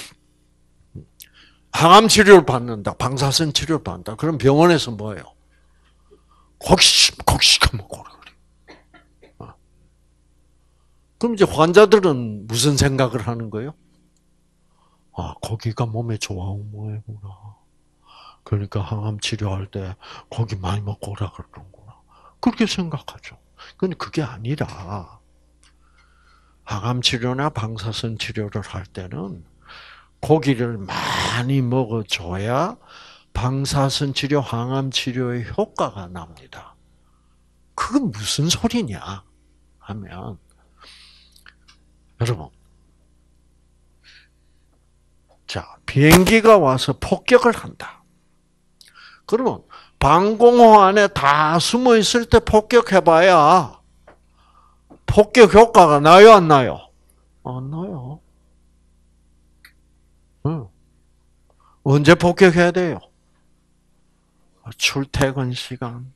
항암 치료를 받는다. 방사선 치료를 받는다. 그럼 병원에서 뭐예요? 곡식 먹고라 그래. 그럼 이제 환자들은 무슨 생각을 하는 거예요? 고기가 몸에 좋아하는 모양이구나. 그러니까 항암 치료할 때 고기 많이 먹고 오라 그러는구나. 그렇게 생각하죠. 근데 그게 아니라 항암 치료나 방사선 치료를 할 때는 고기를 많이 먹어줘야 방사선 치료, 항암 치료의 효과가 납니다. 그건 무슨 소리냐 하면 여러분, 자 비행기가 와서 폭격을 한다. 그러면 방공호 안에 다 숨어 있을 때 폭격해봐야 폭격 효과가 나요, 안 나요? 안 나요. 언제 폭격해야 돼요? 출퇴근 시간.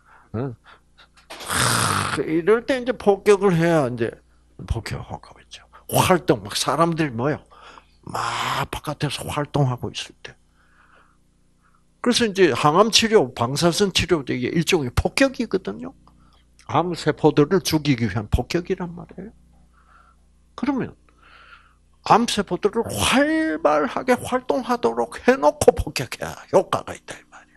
이럴 때 이제 폭격을 해야 이제 폭격 효과가 있죠. 활동, 막 사람들이 뭐요? 막 바깥에서 활동하고 있을 때. 그래서 이제 항암 치료, 방사선 치료도 이게 일종의 폭격이거든요. 암 세포들을 죽이기 위한 폭격이란 말이에요. 그러면 암세포들을 활발하게 활동하도록 해놓고 폭격해야 효과가 있다 이 말이야.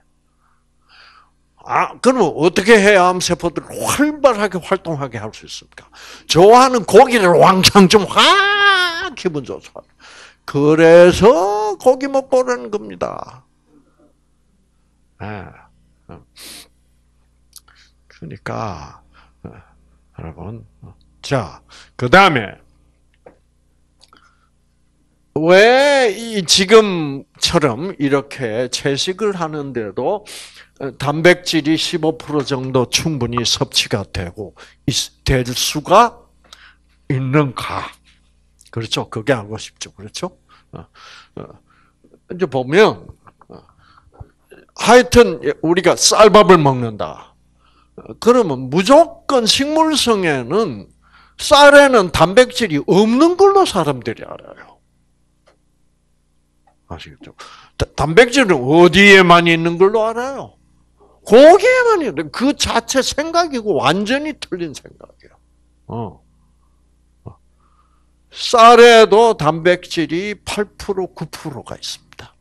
그러면 어떻게 해야 암세포들을 활발하게 활동하게 할 수 있습니까? 좋아하는 고기를 왕창 좀 기분 좋죠. 그래서 고기 먹고 오라는 겁니다. 그러니까 여러분, 자, 그 다음에 왜 지금처럼 이렇게 채식을 하는데도 단백질이 15% 정도 충분히 섭취가 될 수가 있는가? 그렇죠? 그게 알고 싶죠, 그렇죠? 이제 보면 하여튼 우리가 쌀밥을 먹는다. 그러면 무조건 식물성에는 쌀에는 단백질이 없는 걸로 사람들이 알아요. 아시겠죠? 단백질은 어디에만 있는 걸로 알아요? 고기에만 있는, 그 자체 생각이고 완전히 틀린 생각이에요. 쌀에도 단백질이 8%, 9%가 있습니다.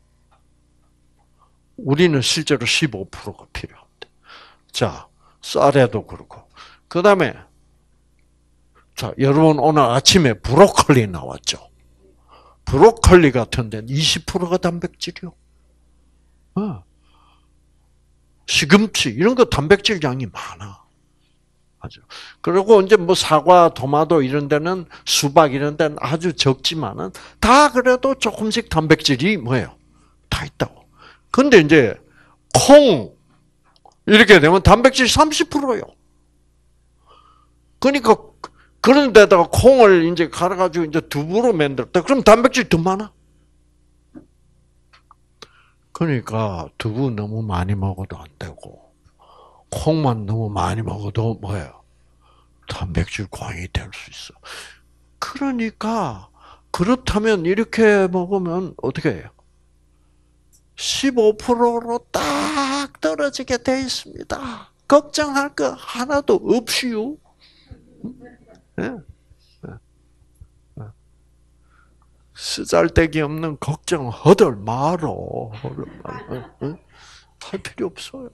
우리는 실제로 15%가 필요합니다. 자, 쌀에도 그렇고. 그 다음에, 자, 여러분 오늘 아침에 브로콜리 나왔죠? 브로콜리 같은 데는 20%가 단백질이요. 시금치, 이런 거 단백질 양이 많아. 맞죠. 그리고 이제 뭐 사과, 토마토 이런 데는 수박 이런 데는 아주 적지만은 다 그래도 조금씩 단백질이 뭐예요? 다 있다고. 근데 이제 콩 이렇게 되면 단백질 30%예요. 그러니까 그런 데다가 콩을 이제 갈아가지고 이제 두부로 만들었다. 그럼 단백질 더 많아. 그러니까 두부 너무 많이 먹어도 안 되고 콩만 너무 많이 먹어도 뭐예요? 단백질 광이 될 수 있어. 그러니까 그렇다면 이렇게 먹으면 어떻게 해요? 15%로 딱 떨어지게 돼 있습니다. 걱정할 거 하나도 없이요. 네. 쓰잘데기 없는 걱정 허들 말어. 할 필요 없어요.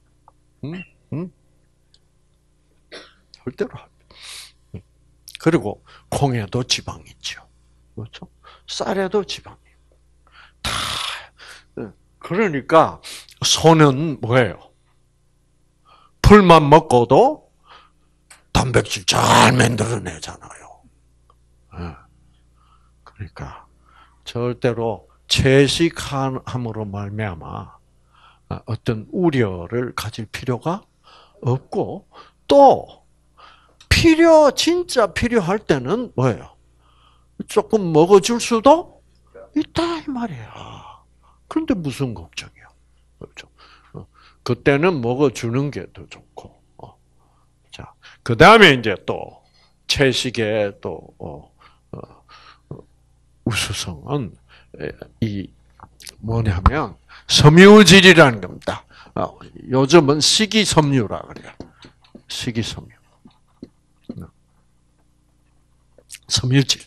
절대로 할 필요. 그리고 콩에도 지방 있죠. 그렇죠? 쌀에도 지방이 있고. 다. 그러니까 소는 뭐예요? 풀만 먹고도 단백질 잘 만들어내잖아요. 그러니까 절대로 채식함으로 말미암아 어떤 우려를 가질 필요가 없고 또 진짜 필요할 때는 뭐예요? 조금 먹어줄 수도 있다 이 말이야. 그런데 무슨 걱정이야? 그렇죠? 그때는 먹어주는 게 더 좋고. 자, 그 다음에 이제 또 채식의 또 우수성은 이 뭐냐면 섬유질이라는 겁니다. 요즘은 식이섬유라 그래요. 식이섬유. 섬유질.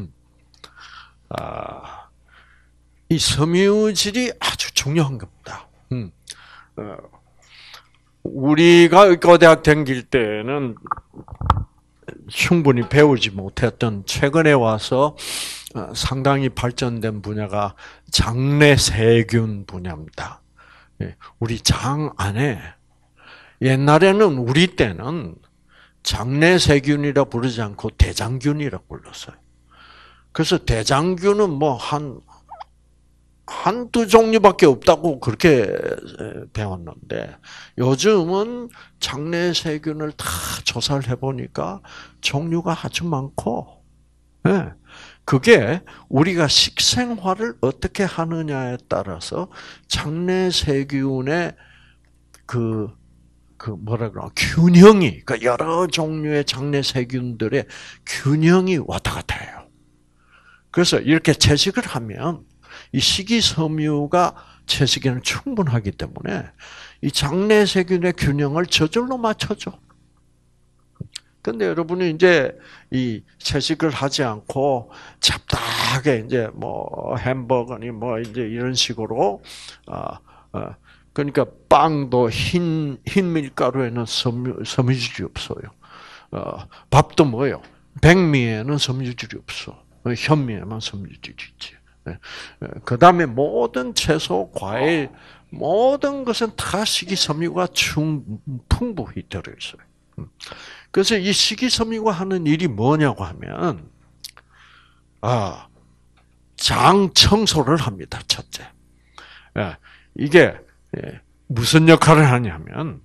이 섬유질이 아주 중요한 겁니다. 우리가 의과대학 다닐 때는 충분히 배우지 못했던 최근에 와서 상당히 발전된 분야가 장내세균 분야입니다. 우리 장 안에 옛날에는 우리 때는 장내세균이라 부르지 않고 대장균이라 불렀어요. 그래서 대장균은 뭐 한두 종류밖에 없다고 그렇게 배웠는데 요즘은 장내세균을 다 조사를 해보니까 종류가 아주 많고 그게 우리가 식생활을 어떻게 하느냐에 따라서 장내세균의 뭐라 그러 균형이 그러니까 여러 종류의 장내세균들의 균형이 왔다 갔다 해요. 그래서 이렇게 채식을 하면 이 식이섬유가 채식에는 충분하기 때문에 이 장내세균의 균형을 저절로 맞춰줘. 근데 여러분이 이제 이 채식을 하지 않고 잡다하게 이제 뭐 햄버거니 뭐 이제 이런 식으로 그러니까 빵도 흰 밀가루에는 섬유질이 없어요. 밥도 뭐예요? 백미에는 섬유질이 없어. 현미에만 섬유질이 있지. 그 다음에 모든 채소, 과일, 모든 것은 다 식이섬유가 풍부히 들어있어요. 그래서 이 식이섬유가 하는 일이 뭐냐고 하면, 장 청소를 합니다, 첫째. 이게 무슨 역할을 하냐면,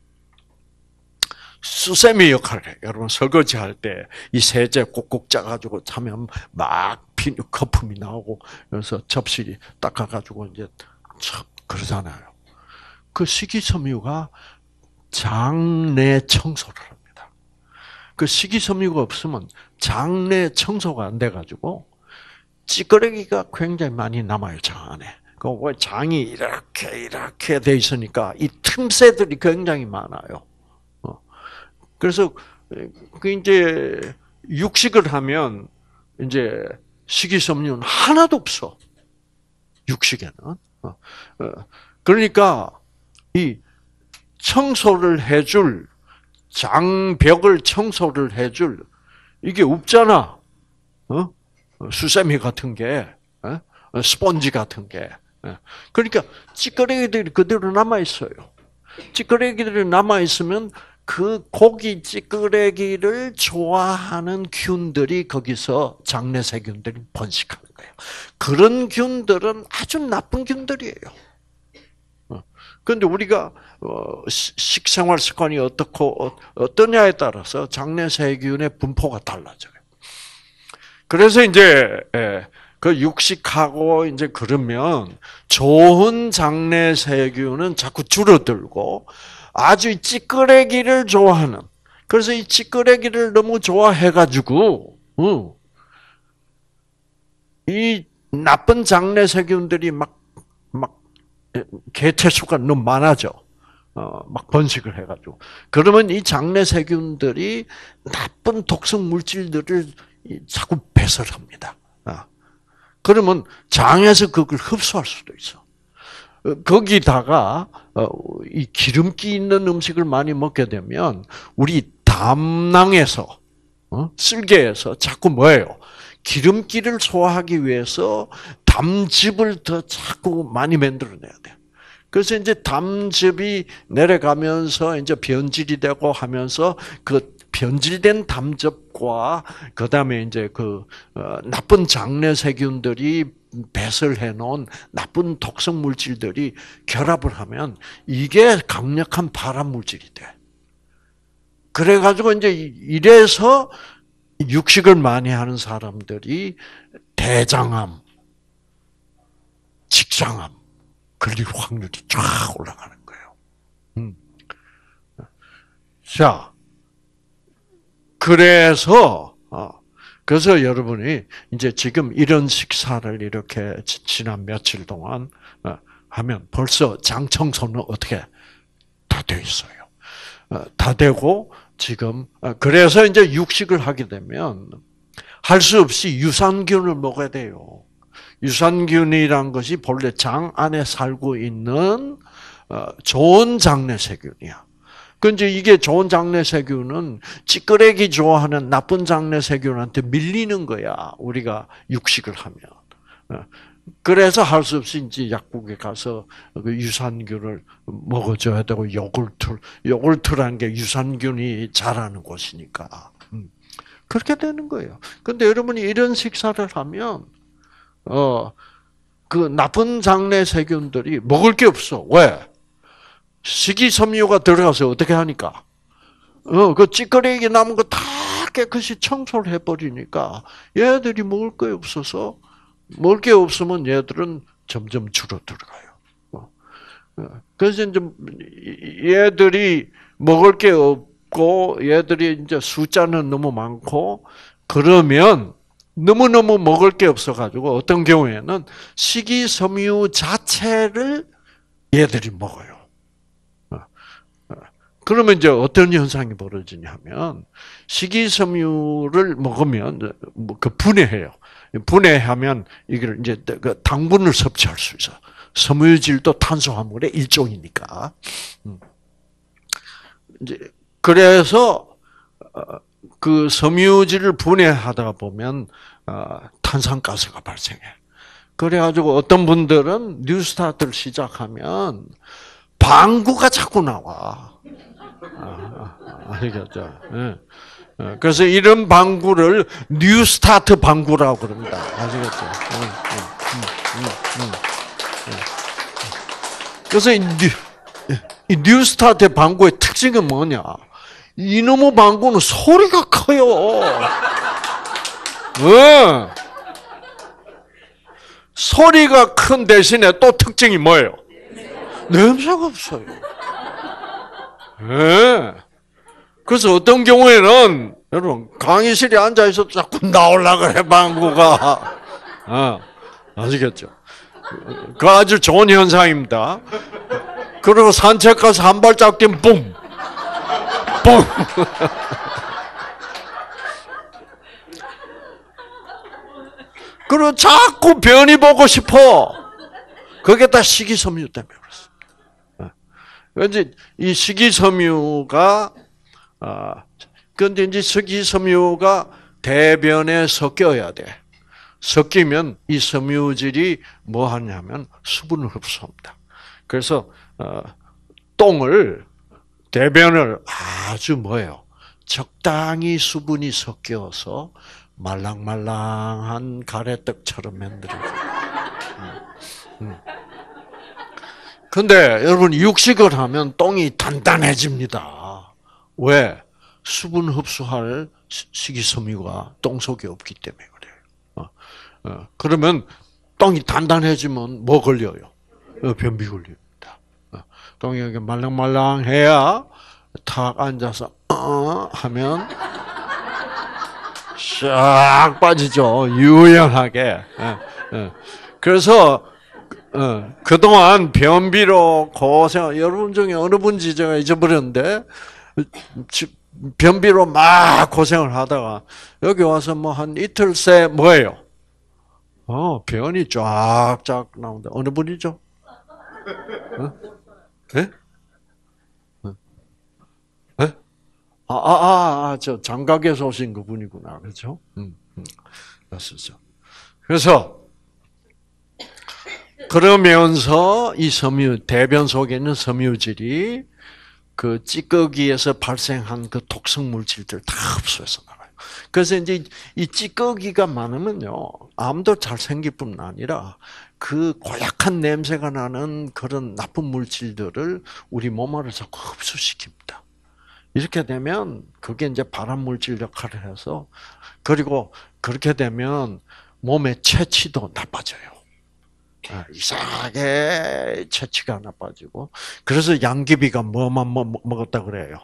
수세미 역할을 해요. 여러분 설거지 할 때 이 세제 꼭꼭 짜가지고 하면 막 거품이 나오고 그래서 접시 닦아가지고 이제 그러잖아요. 그 식이섬유가 장내 청소를 합니다. 그 식이섬유가 없으면 장내 청소가 안 돼가지고 찌꺼기가 굉장히 많이 남아요, 장 안에. 그 장이 이렇게 돼 있으니까 이 틈새들이 굉장히 많아요. 그래서 그 이제 육식을 하면 이제 식이섬유는 하나도 없어. 육식에는. 그러니까 이 청소를 해줄 장벽을 청소를 해줄 이게 없잖아. 수세미 같은 게, 스펀지 같은 게. 그러니까 찌꺼기들이 그대로 남아 있어요. 찌꺼기들이 남아 있으면 그 고기 찌끄레기를 좋아하는 균들이 거기서 장내 세균들이 번식하는 거예요. 그런 균들은 아주 나쁜 균들이에요. 그런데 우리가 식생활 습관이 어떠냐에 따라서 장내 세균의 분포가 달라져요. 그래서 이제 그 육식하고 이제 그러면 좋은 장내 세균은 자꾸 줄어들고 아주 찌끄레기를 좋아하는. 그래서 이 찌끄레기를 너무 좋아해가지고 이 나쁜 장내 세균들이 막 개체수가 너무 많아져. 막 번식을 해가지고. 그러면 이 장내 세균들이 나쁜 독성 물질들을 자꾸 배설합니다. 그러면 장에서 그걸 흡수할 수도 있어. 거기다가 이 기름기 있는 음식을 많이 먹게 되면 우리 담낭에서 쓸개에서 자꾸 뭐예요? 기름기를 소화하기 위해서 담즙을 더 자꾸 많이 만들어내야 돼. 그래서 이제 담즙이 내려가면서 이제 변질이 되고 하면서 그 변질된 담즙과 그 다음에 이제 그 나쁜 장내 세균들이 배설해 놓은 나쁜 독성 물질들이 결합을 하면 이게 강력한 발암 물질이 돼. 그래가지고 이제 이래서 육식을 많이 하는 사람들이 대장암, 직장암 걸릴 확률이 쫙 올라가는 거예요. 자, 그래서 여러분이 이제 지금 이런 식사를 이렇게 지난 며칠 동안 하면 벌써 장 청소는 어떻게 다 돼 있어요. 다 되고 지금 그래서 이제 육식을 하게 되면 할 수 없이 유산균을 먹어야 돼요. 유산균이란 것이 본래 장 안에 살고 있는 좋은 장내 세균이야. 근데 이게 좋은 장내 세균은 찌끄레기 좋아하는 나쁜 장내 세균한테 밀리는 거야. 우리가 육식을 하면. 그래서 할 수 없이 이제 약국에 가서 그 유산균을 먹어줘야 되고 요구르트라는 게 유산균이 자라는 곳이니까. 그렇게 되는 거예요. 근데 여러분이 이런 식사를 하면 그 나쁜 장내 세균들이 먹을 게 없어. 왜? 식이섬유가 들어가서 어떻게 하니까? 그 찌꺼기 남은 거 다 깨끗이 청소를 해버리니까 얘들이 먹을 게 없어서 먹을 게 없으면 얘들은 점점 줄어들어가요. 그래서 이제 얘들이 먹을 게 없고 얘들이 이제 숫자는 너무 많고 그러면 너무너무 먹을 게 없어가지고 어떤 경우에는 식이섬유 자체를 얘들이 먹어요. 그러면 이제 어떤 현상이 벌어지냐면 식이섬유를 먹으면 그 분해해요. 분해하면 이걸 이제 그 당분을 섭취할 수 있어. 섬유질도 탄수화물의 일종이니까. 이제 그래서 그 섬유질을 분해하다 보면 탄산가스가 발생해. 그래가지고 어떤 분들은 뉴스타트를 시작하면 방구가 자꾸 나와. 알겠죠? 네. 그래서 이런 방구를 뉴스타트 방구라고 그럽니다. 아시겠죠? 그래서 이 뉴스타트 방구의 특징은 뭐냐? 이놈의 방구는 소리가 커요. 네. 소리가 큰 대신에 또 특징이 뭐예요? 냄새가 없어요. 네. 그래서 어떤 경우에는 여러분 강의실에 앉아 있어도 자꾸 나오려고 해 방구가. 아시겠죠? 그 아주 좋은 현상입니다. 그리고 산책 가서 한 발짝 뛰면 뿜, 뿜. 그리고 자꾸 변이 보고 싶어. 그게 다 식이섬유 때문에 그렇습니다. 그런데 이 식이섬유가 근데 이제 식이섬유가 대변에 섞여야 돼. 섞이면 이 섬유질이 뭐 하냐면 수분을 흡수합니다. 그래서 똥을 대변을 아주 뭐예요? 적당히 수분이 섞여서 말랑말랑한 가래떡처럼 만들어져요. 근데 여러분 육식을 하면 똥이 단단해집니다. 왜? 수분 흡수할 식이섬유가 똥 속에 없기 때문에 그래요. 그러면 똥이 단단해지면 뭐 걸려요? 변비 걸립니다. 똥이 이렇게 말랑말랑해야 탁 앉아서 하면 싹 빠지죠. 유연하게. 그래서 그동안 변비로 고생, 여러분 중에 어느 분인지 제가 잊어버렸는데 변비로 막 고생을 하다가 여기 와서 뭐 한 이틀 새 뭐예요? 변이 쫙쫙 나온다. 어느 분이죠? 네? 네? 저 장각에서 오신 그 분이구나. 그렇죠? 맞습니다. 그래서 그러면서 이 대변 속에 있는 섬유질이 그 찌꺼기에서 발생한 그 독성 물질들 다 흡수해서 나가요. 그래서 이제 이 찌꺼기가 많으면요, 암도 잘 생길 뿐 아니라 그 고약한 냄새가 나는 그런 나쁜 물질들을 우리 몸 안에 자꾸 흡수시킵니다. 이렇게 되면 그게 이제 발암 물질 역할을 해서 그리고 그렇게 되면 몸의 체취도 나빠져요. 이상하게 체취가 나빠지고 그래서 양귀비가 뭐만 먹었다 그래요?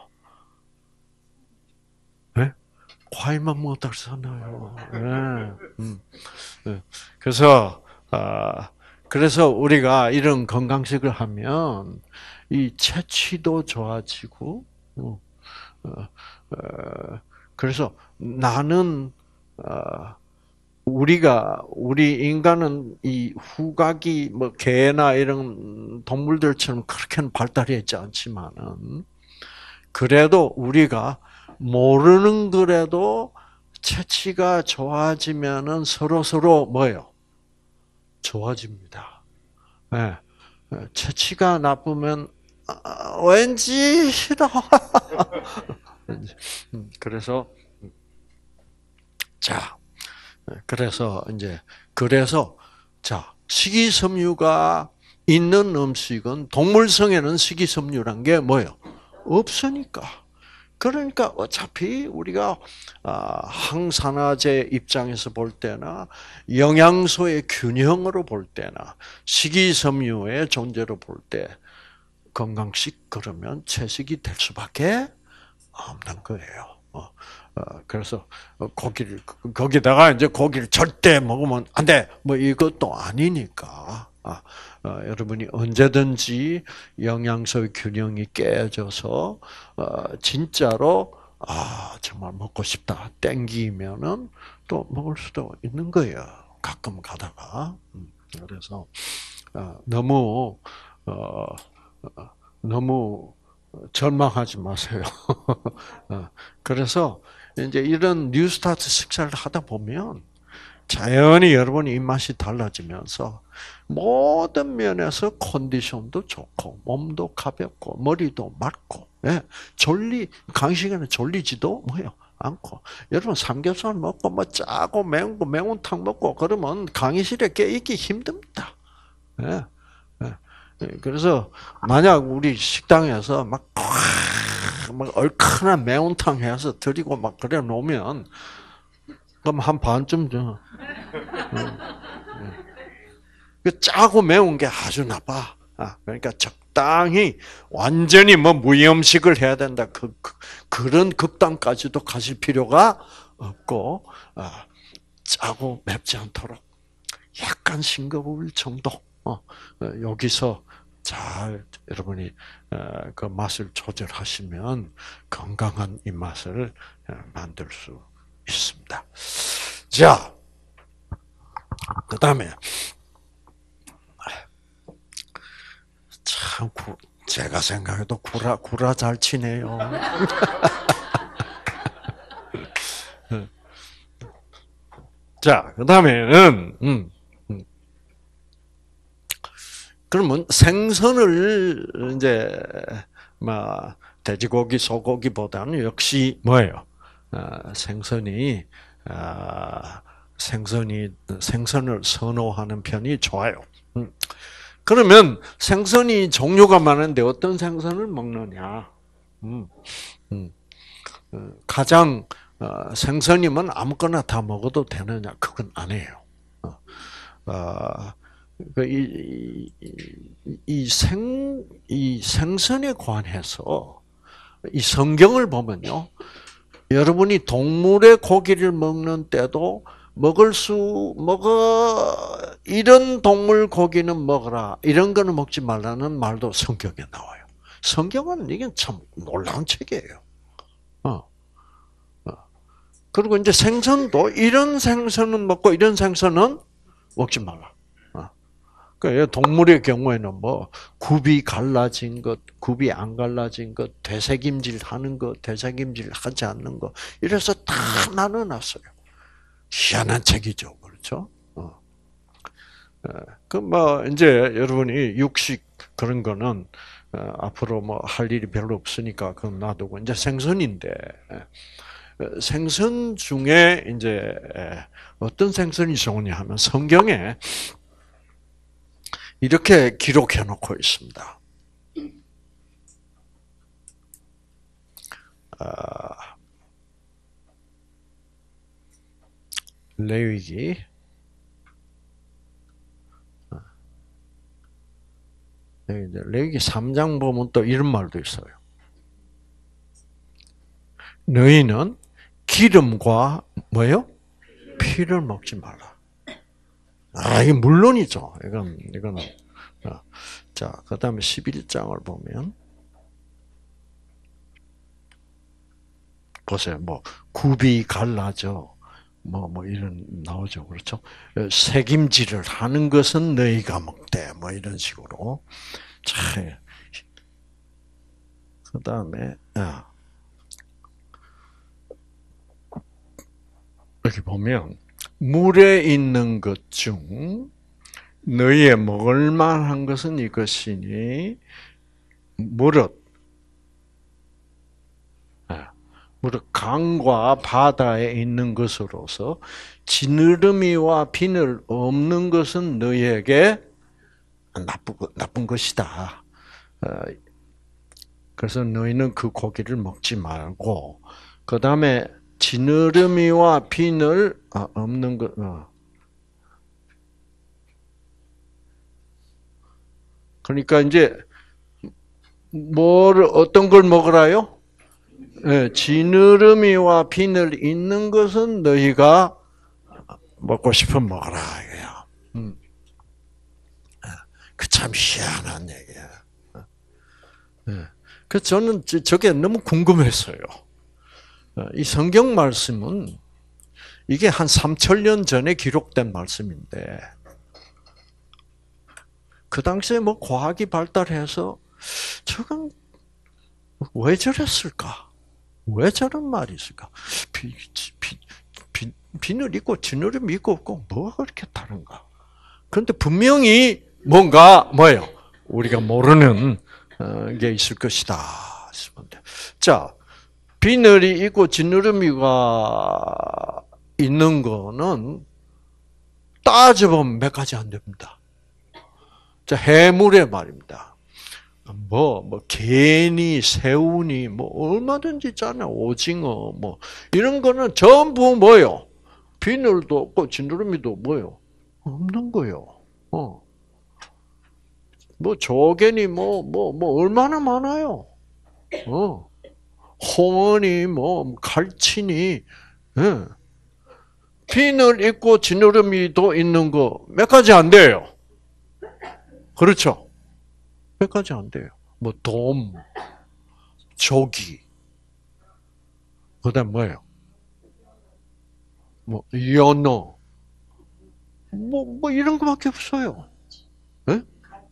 네? 과일만 먹었다 그러잖아요. 네. 그래서 우리가 이런 건강식을 하면 이 체취도 좋아지고 그래서 나는 우리 인간은 이 후각이 뭐 개나 이런 동물들처럼 그렇게는 발달해 있지 않지만은 그래도 우리가 모르는 그래도 체취가 좋아지면은 서로 뭐예요? 좋아집니다. 네. 체취가 나쁘면 왠지 싫어. 그래서 식이섬유가 있는 음식은 동물성에는 식이섬유란 게 뭐예요? 없으니까. 그러니까 어차피 우리가 항산화제 입장에서 볼 때나 영양소의 균형으로 볼 때나 식이섬유의 존재로 볼 때 건강식 그러면 채식이 될 수밖에 없는 거예요. 그래서 거기다가 이제 고기를 절대 먹으면 안 돼. 뭐 이것도 아니니까. 여러분이 언제든지 영양소의 균형이 깨져서 진짜로 정말 먹고 싶다 땡기면은 또 먹을 수도 있는 거예요. 가끔 가다가. 그래서 너무 절망하지 마세요. 그래서 이제 이런 뉴스타트 식사를 하다 보면 자연히 여러분의 입맛이 달라지면서 모든 면에서 컨디션도 좋고 몸도 가볍고 머리도 맑고 강식에는 졸리지도 않고 여러분 삼겹살 먹고 뭐 짜고 매운 거 매운탕 먹고 그러면 강의실에 깨있기 힘듭니다. 그래서 만약 우리 식당에서 막 얼큰한 매운탕 해서 드리고 막 그래 놓으면 그럼 한 반쯤 짜고 매운 게 아주 나빠. 그러니까 적당히 완전히 무염식을 해야 된다. 그런 극단까지도 가실 필요가 없고 짜고 맵지 않도록 약간 싱거울 정도. 여기서 잘 여러분이 그 맛을 조절하시면 건강한 입맛을 만들 수 있습니다. 자, 그다음에 참 제가 생각해도 구라 잘 치네요. 자, 그다음에는 그러면 생선을 이제 돼지고기, 소고기보다는 역시 뭐예요? 생선을 선호하는 편이 좋아요. 그러면 생선이 종류가 많은데 어떤 생선을 먹느냐? 가장 생선이면 아무거나 다 먹어도 되느냐? 그건 아니에요. 이 생선에 관해서 이 성경을 보면요, 여러분이 동물의 고기를 먹는 때도 이런 동물 고기는 먹어라, 이런 거는 먹지 말라는 말도 성경에 나와요. 성경은 이게 참 놀라운 책이에요. 그리고 이제 생선도 이런 생선은 먹고 이런 생선은 먹지 말라. 그러니까 동물의 경우에는 굽이 갈라진 것, 굽이 안 갈라진 것, 되새김질 하는 것, 되새김질 하지 않는 것, 이래서 다 나눠놨어요. 희한한 책이죠, 그렇죠? 이제 여러분이 육식 그런 거는 앞으로 할 일이 별로 없으니까 그건 놔두고 이제 생선인데, 생선 중에 이제 어떤 생선이 좋으냐 하면 성경에 이렇게 기록해 놓고 있습니다. 레위기 3장 보면 또 이런 말도 있어요. 너희는 기름과 뭐예요? 피를 먹지 말라. 이게 물론이죠. 이거는. 자, 그 다음에 11장을 보면, 보세요. 굽이 갈라져. 이런, 나오죠. 그렇죠? 새김질을 하는 것은 너희가 먹되, 이런 식으로. 자, 그 다음에, 여기 보면, 물에 있는 것 중 너희의 먹을 만한 것은 이것이니 무릇 강과 바다에 있는 것으로서 지느러미와 비늘 없는 것은 너희에게 나쁜 것이다. 그래서 너희는 그 고기를 먹지 말고, 그 다음에 지느러미와 비늘 없는 것. 그러니까 이제 어떤 걸 먹으라요? 지느러미와 비늘 있는 것은 너희가 먹고 싶으면 먹어라 이거야. 그 참 희한한 얘기야. 그래서 저는 저게 너무 궁금했어요. 이 성경 말씀은 이게 한 3,000년 전에 기록된 말씀인데 그 당시에 뭐 과학이 발달해서 저건 왜 저랬을까? 왜 저런 말이 있을까? 비늘 있고 진울음 있고 없고 뭐가 그렇게 다른가? 그런데 분명히 뭔가 뭐예요? 우리가 모르는 게 있을 것이다 싶은데, 자, 비늘이 있고 진울음이가 있는 거는 따져보면 몇 가지 안 됩니다. 자, 해물의 말입니다. 개니, 새우니, 얼마든지 있잖아요. 오징어, 이런 거는 전부 뭐요? 비늘도 없고, 진두루미도 뭐요? 없는 거요. 조개니, 얼마나 많아요. 홍어니, 갈치니, 예. 비늘 있고, 진두루미도 있는 거 몇 가지 안 돼요. 그렇죠? 몇 가지 안 돼요. 돔, 조기, 그 다음 뭐예요? 연어, 이런 거밖에 없어요. 네?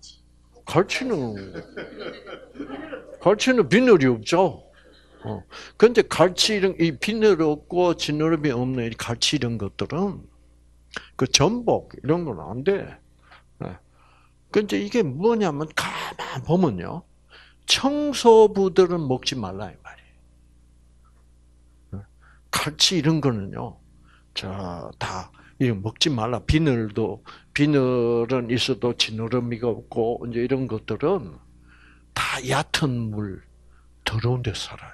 갈치는 비늘이 없죠. 근데 갈치 이 비늘 없고 진얼음이 없는 이 갈치 이런 것들은 그 전복 이런 건 안 돼. 근데 이게 뭐냐면 가만 보면요, 청소부들은 먹지 말라 이 말이에요. 갈치 이런 거는요, 다 이거 먹지 말라. 비늘은 있어도 진얼음이가 없고 이제 이런 것들은 다 얕은 물, 더러운 데 살아요.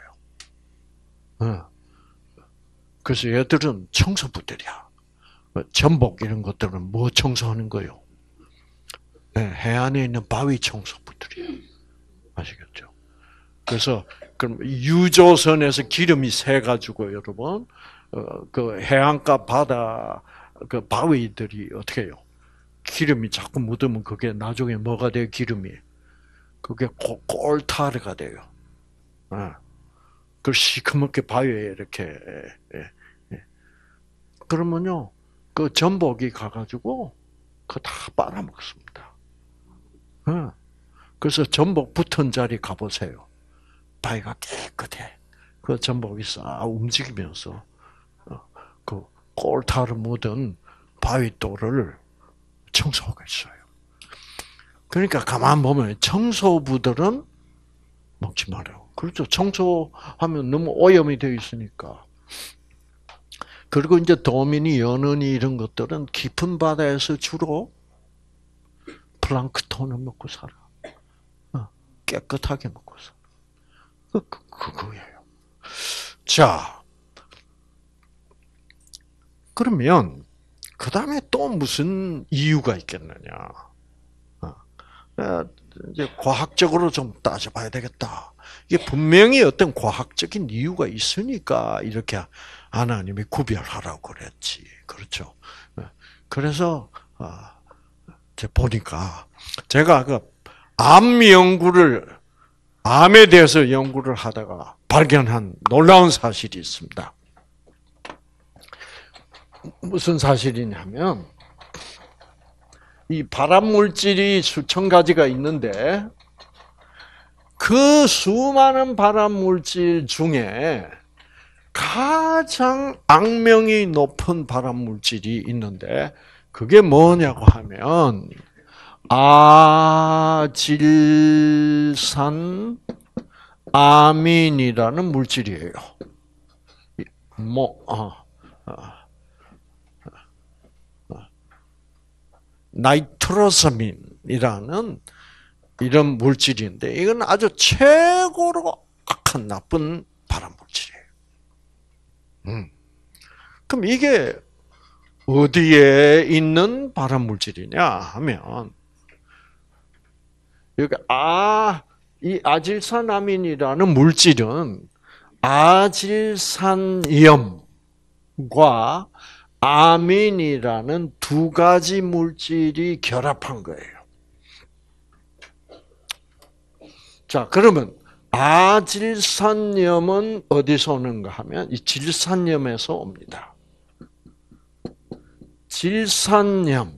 그래서 얘들은 청소부들이야. 전복 이런 것들은 뭐 청소하는 거요? 해안에 있는 바위 청소부들이에요. 아시겠죠? 그래서 그럼 유조선에서 기름이 새가지고 여러분 그 해안가 바다 그 바위들이 어떻게 해요? 기름이 자꾸 묻으면 그게 나중에 뭐가 돼요? 기름이 그게 꼴타르가 돼요. 그 시커멓게 바위에 이렇게 그러면요 그 전복이 가가지고 그거 다 빨아먹습니다. 그래서 전복 붙은 자리 가보세요. 바위가 깨끗해. 그 전복이 싹 움직이면서 그 꼴타르 묻은 바위돌을 청소하고 있어요. 그러니까 가만 보면 청소부들은 먹지 말아요. 그렇죠. 청소하면 너무 오염이 되어 있으니까. 그리고 이제 도미니, 연어니 이런 것들은 깊은 바다에서 주로 플랑크톤을 먹고 살아. 깨끗하게 먹고 살아. 그거예요. 자, 그러면 그 다음에 또 무슨 이유가 있겠느냐? 이제 과학적으로 좀 따져봐야 되겠다. 이게 분명히 어떤 과학적인 이유가 있으니까 이렇게 하나님이 구별하라고 그랬지. 그렇죠? 그래서 보니까 제가 암에 대해서 연구를 하다가 발견한 놀라운 사실이 있습니다. 무슨 사실이냐면 이 발암 물질이 수천 가지가 있는데 그 수많은 발암 물질 중에 가장 악명이 높은 발암 물질이 있는데 그게 뭐냐고 하면 아질산 아민이라는 물질이에요. 나이트로사민이라는 이런 물질인데 이건 아주 최고로 악한 나쁜 발암 물질이에요. 그럼 이게 어디에 있는 발암 물질이냐 하면 여기 이 아질산아민이라는 물질은 아질산염과 아민이라는 두 가지 물질이 결합한 거예요. 자, 그러면 아질산염은 어디서 오는가 하면 이 질산염에서 옵니다. 질산염.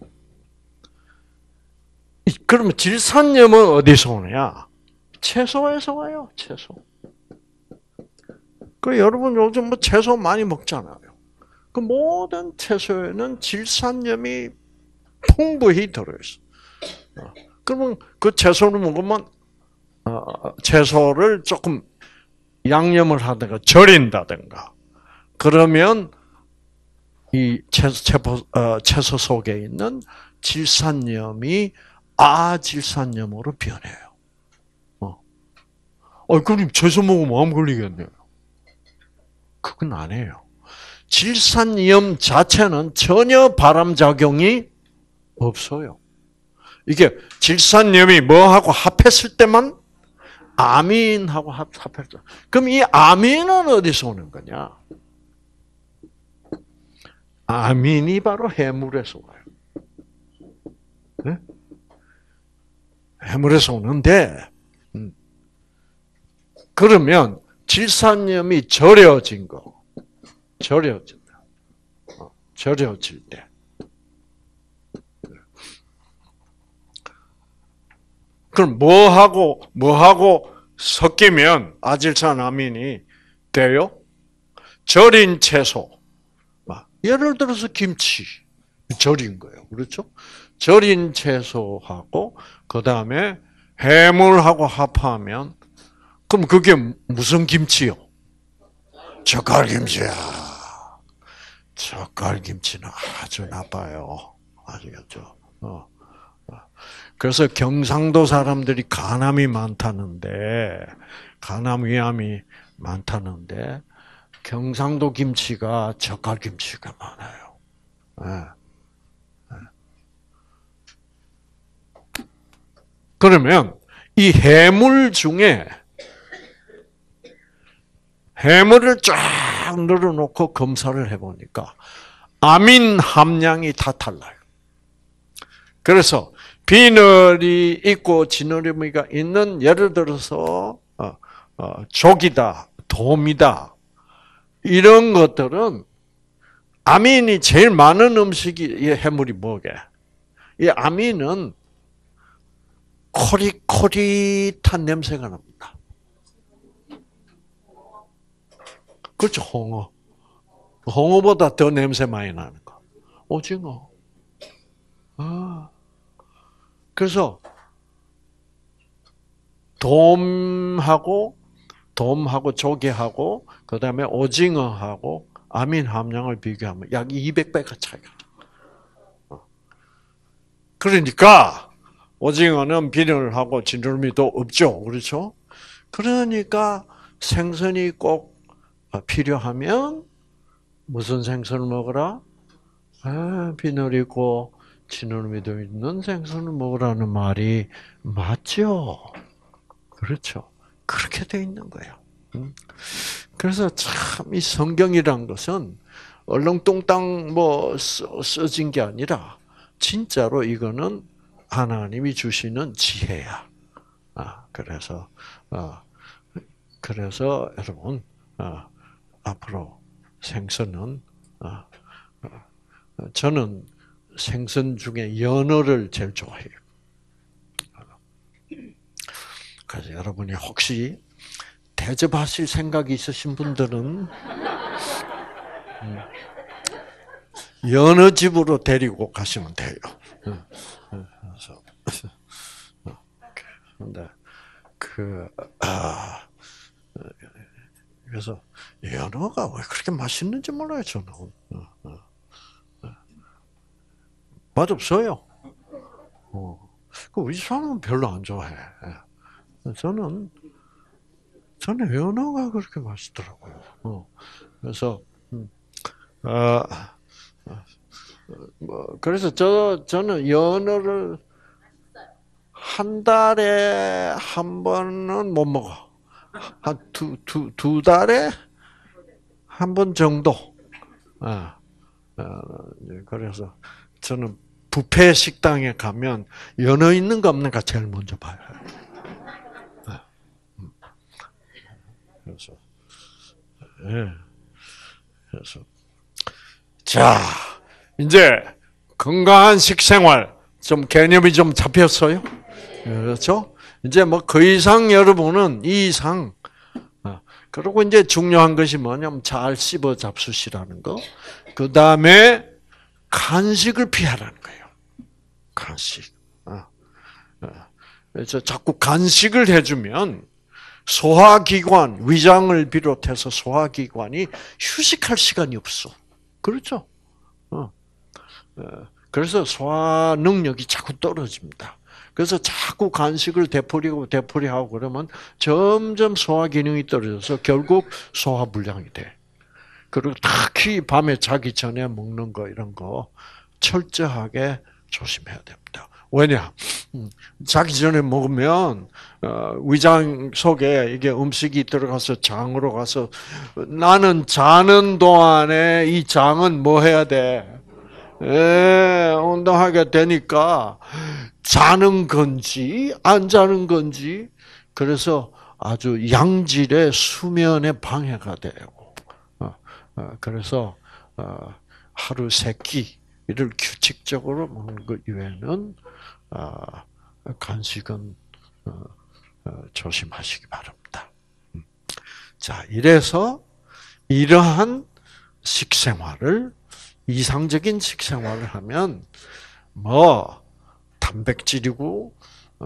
그러면 질산염은 어디서 오느냐? 채소에서 와요, 채소. 그 여러분 요즘 뭐 채소 많이 먹잖아요. 그 모든 채소에는 질산염이 풍부히 들어있어. 그러면 그 채소를 먹으면 채소를 조금 양념을 하든가 절인다든가 그러면 이 채소 속에 있는 질산염이 아질산염으로 변해요. 그럼 채소 먹으면 암 걸리겠네요. 그건 아니에요. 질산염 자체는 전혀 발암작용이 없어요. 이게 질산염이 뭐하고 합했을 때만 아민하고 합했죠. 그럼 이 아민은 어디서 오는 거냐? 아민이 바로 해물에서 와요. 네? 해물에서 오는데, 그러면 질산염이 절여진 거, 절여진다. 절여질 때. 그럼 뭐하고 섞이면 아질산 아민이 돼요? 절인 채소. 예를 들어서 김치. 절인 거예요. 그렇죠? 절인 채소하고, 그 다음에 해물하고 합하면, 그럼 그게 무슨 김치요? 젓갈김치야. 젓갈김치는 아주 나빠요. 아시겠죠? 그래서 경상도 사람들이 간암이 많다는데, 간암 위암이 많다는데, 경상도 김치가 젓갈김치가 많아요. 그러면 이 해물 중에 해물을 쫙 늘어놓고 검사를 해보니까 아민 함량이 다 달라요. 그래서 비늘이 있고 지느러미가 있는 예를 들어서 족이다, 돔이다 이런 것들은 아민이 제일 많은 음식이 이 해물이 뭐게? 이 아민은 코릿코릿한 냄새가 납니다. 그렇죠, 홍어. 홍어보다 더 냄새 많이 나는 거. 오징어. 그래서 돔하고 조개하고 그다음에 오징어하고 아민 함량을 비교하면 약 200배가 차이가 나. 그러니까 오징어는 비늘하고 지느러미도 없죠. 그렇죠? 그러니까 생선이 꼭 필요하면 무슨 생선을 먹어라? 비늘 있고 지느러미도 있는 생선을 먹으라는 말이 맞죠? 그렇죠. 그렇게 돼 있는 거예요. 그래서 참 이 성경이란 것은 얼렁뚱땅 뭐 써진 게 아니라 진짜로 이거는 하나님이 주시는 지혜야. 그래서 여러분 앞으로 생선은 저는 생선 중에 연어를 제일 좋아해요. 그래서 여러분이 혹시 대접하실 생각이 있으신 분들은 연어 집으로 데리고 가시면 돼요. 그래서 연어가 왜 그렇게 맛있는지 몰라요, 저는. 맛없어요. 우리 사람은 별로 안 좋아해. 저는 연어가 그렇게 맛있더라고요. 그래서 그래서 저는 연어를 한 달에 한 번은 못 먹어. 한 두 달에 한 번 정도. 그래서 저는 뷔페 식당에 가면 연어 있는가 없는가 제일 먼저 봐요. 그래서, 예. 그래서, 자, 이제 건강한 식생활 좀 개념이 좀 잡혔어요. 그렇죠? 이제 뭐 그 이상 여러분은 이 이상. 그리고 이제 중요한 것이 뭐냐면 잘 씹어 잡수시라는 거. 그 다음에 간식을 피하라는 거예요. 간식. 그래서 자꾸 간식을 해주면 소화기관, 위장을 비롯해서 소화기관이 휴식할 시간이 없어. 그렇죠? 그래서 소화 능력이 자꾸 떨어집니다. 그래서 자꾸 간식을 되풀이하고 그러면 점점 소화 기능이 떨어져서 결국 소화불량이 돼. 그리고 특히 밤에 자기 전에 먹는 거 이런 거 철저하게 조심해야 됩니다. 왜냐? 자기 전에 먹으면 위장 속에 이게 음식이 들어가서 장으로 가서 나는 자는 동안에 이 장은 뭐 해야 돼? 운동하게 되니까 자는 건지 안 자는 건지 그래서 아주 양질의 수면에 방해가 되고 그래서 하루 3끼를 규칙적으로 먹는 것 이외에는 간식은 조심하시기 바랍니다. 자, 이래서 이러한 식생활을 이상적인 식생활을 하면 뭐 단백질이고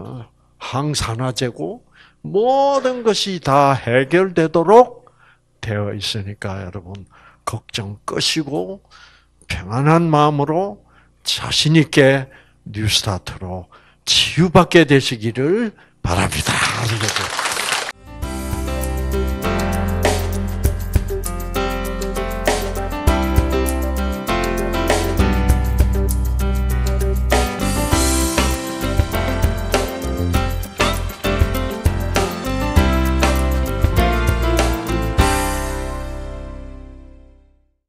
항산화제고 모든 것이 다 해결되도록 되어 있으니까 여러분 걱정 끄시고 평안한 마음으로 자신 있게 뉴스타트로 치유받게 되시기를 바랍니다.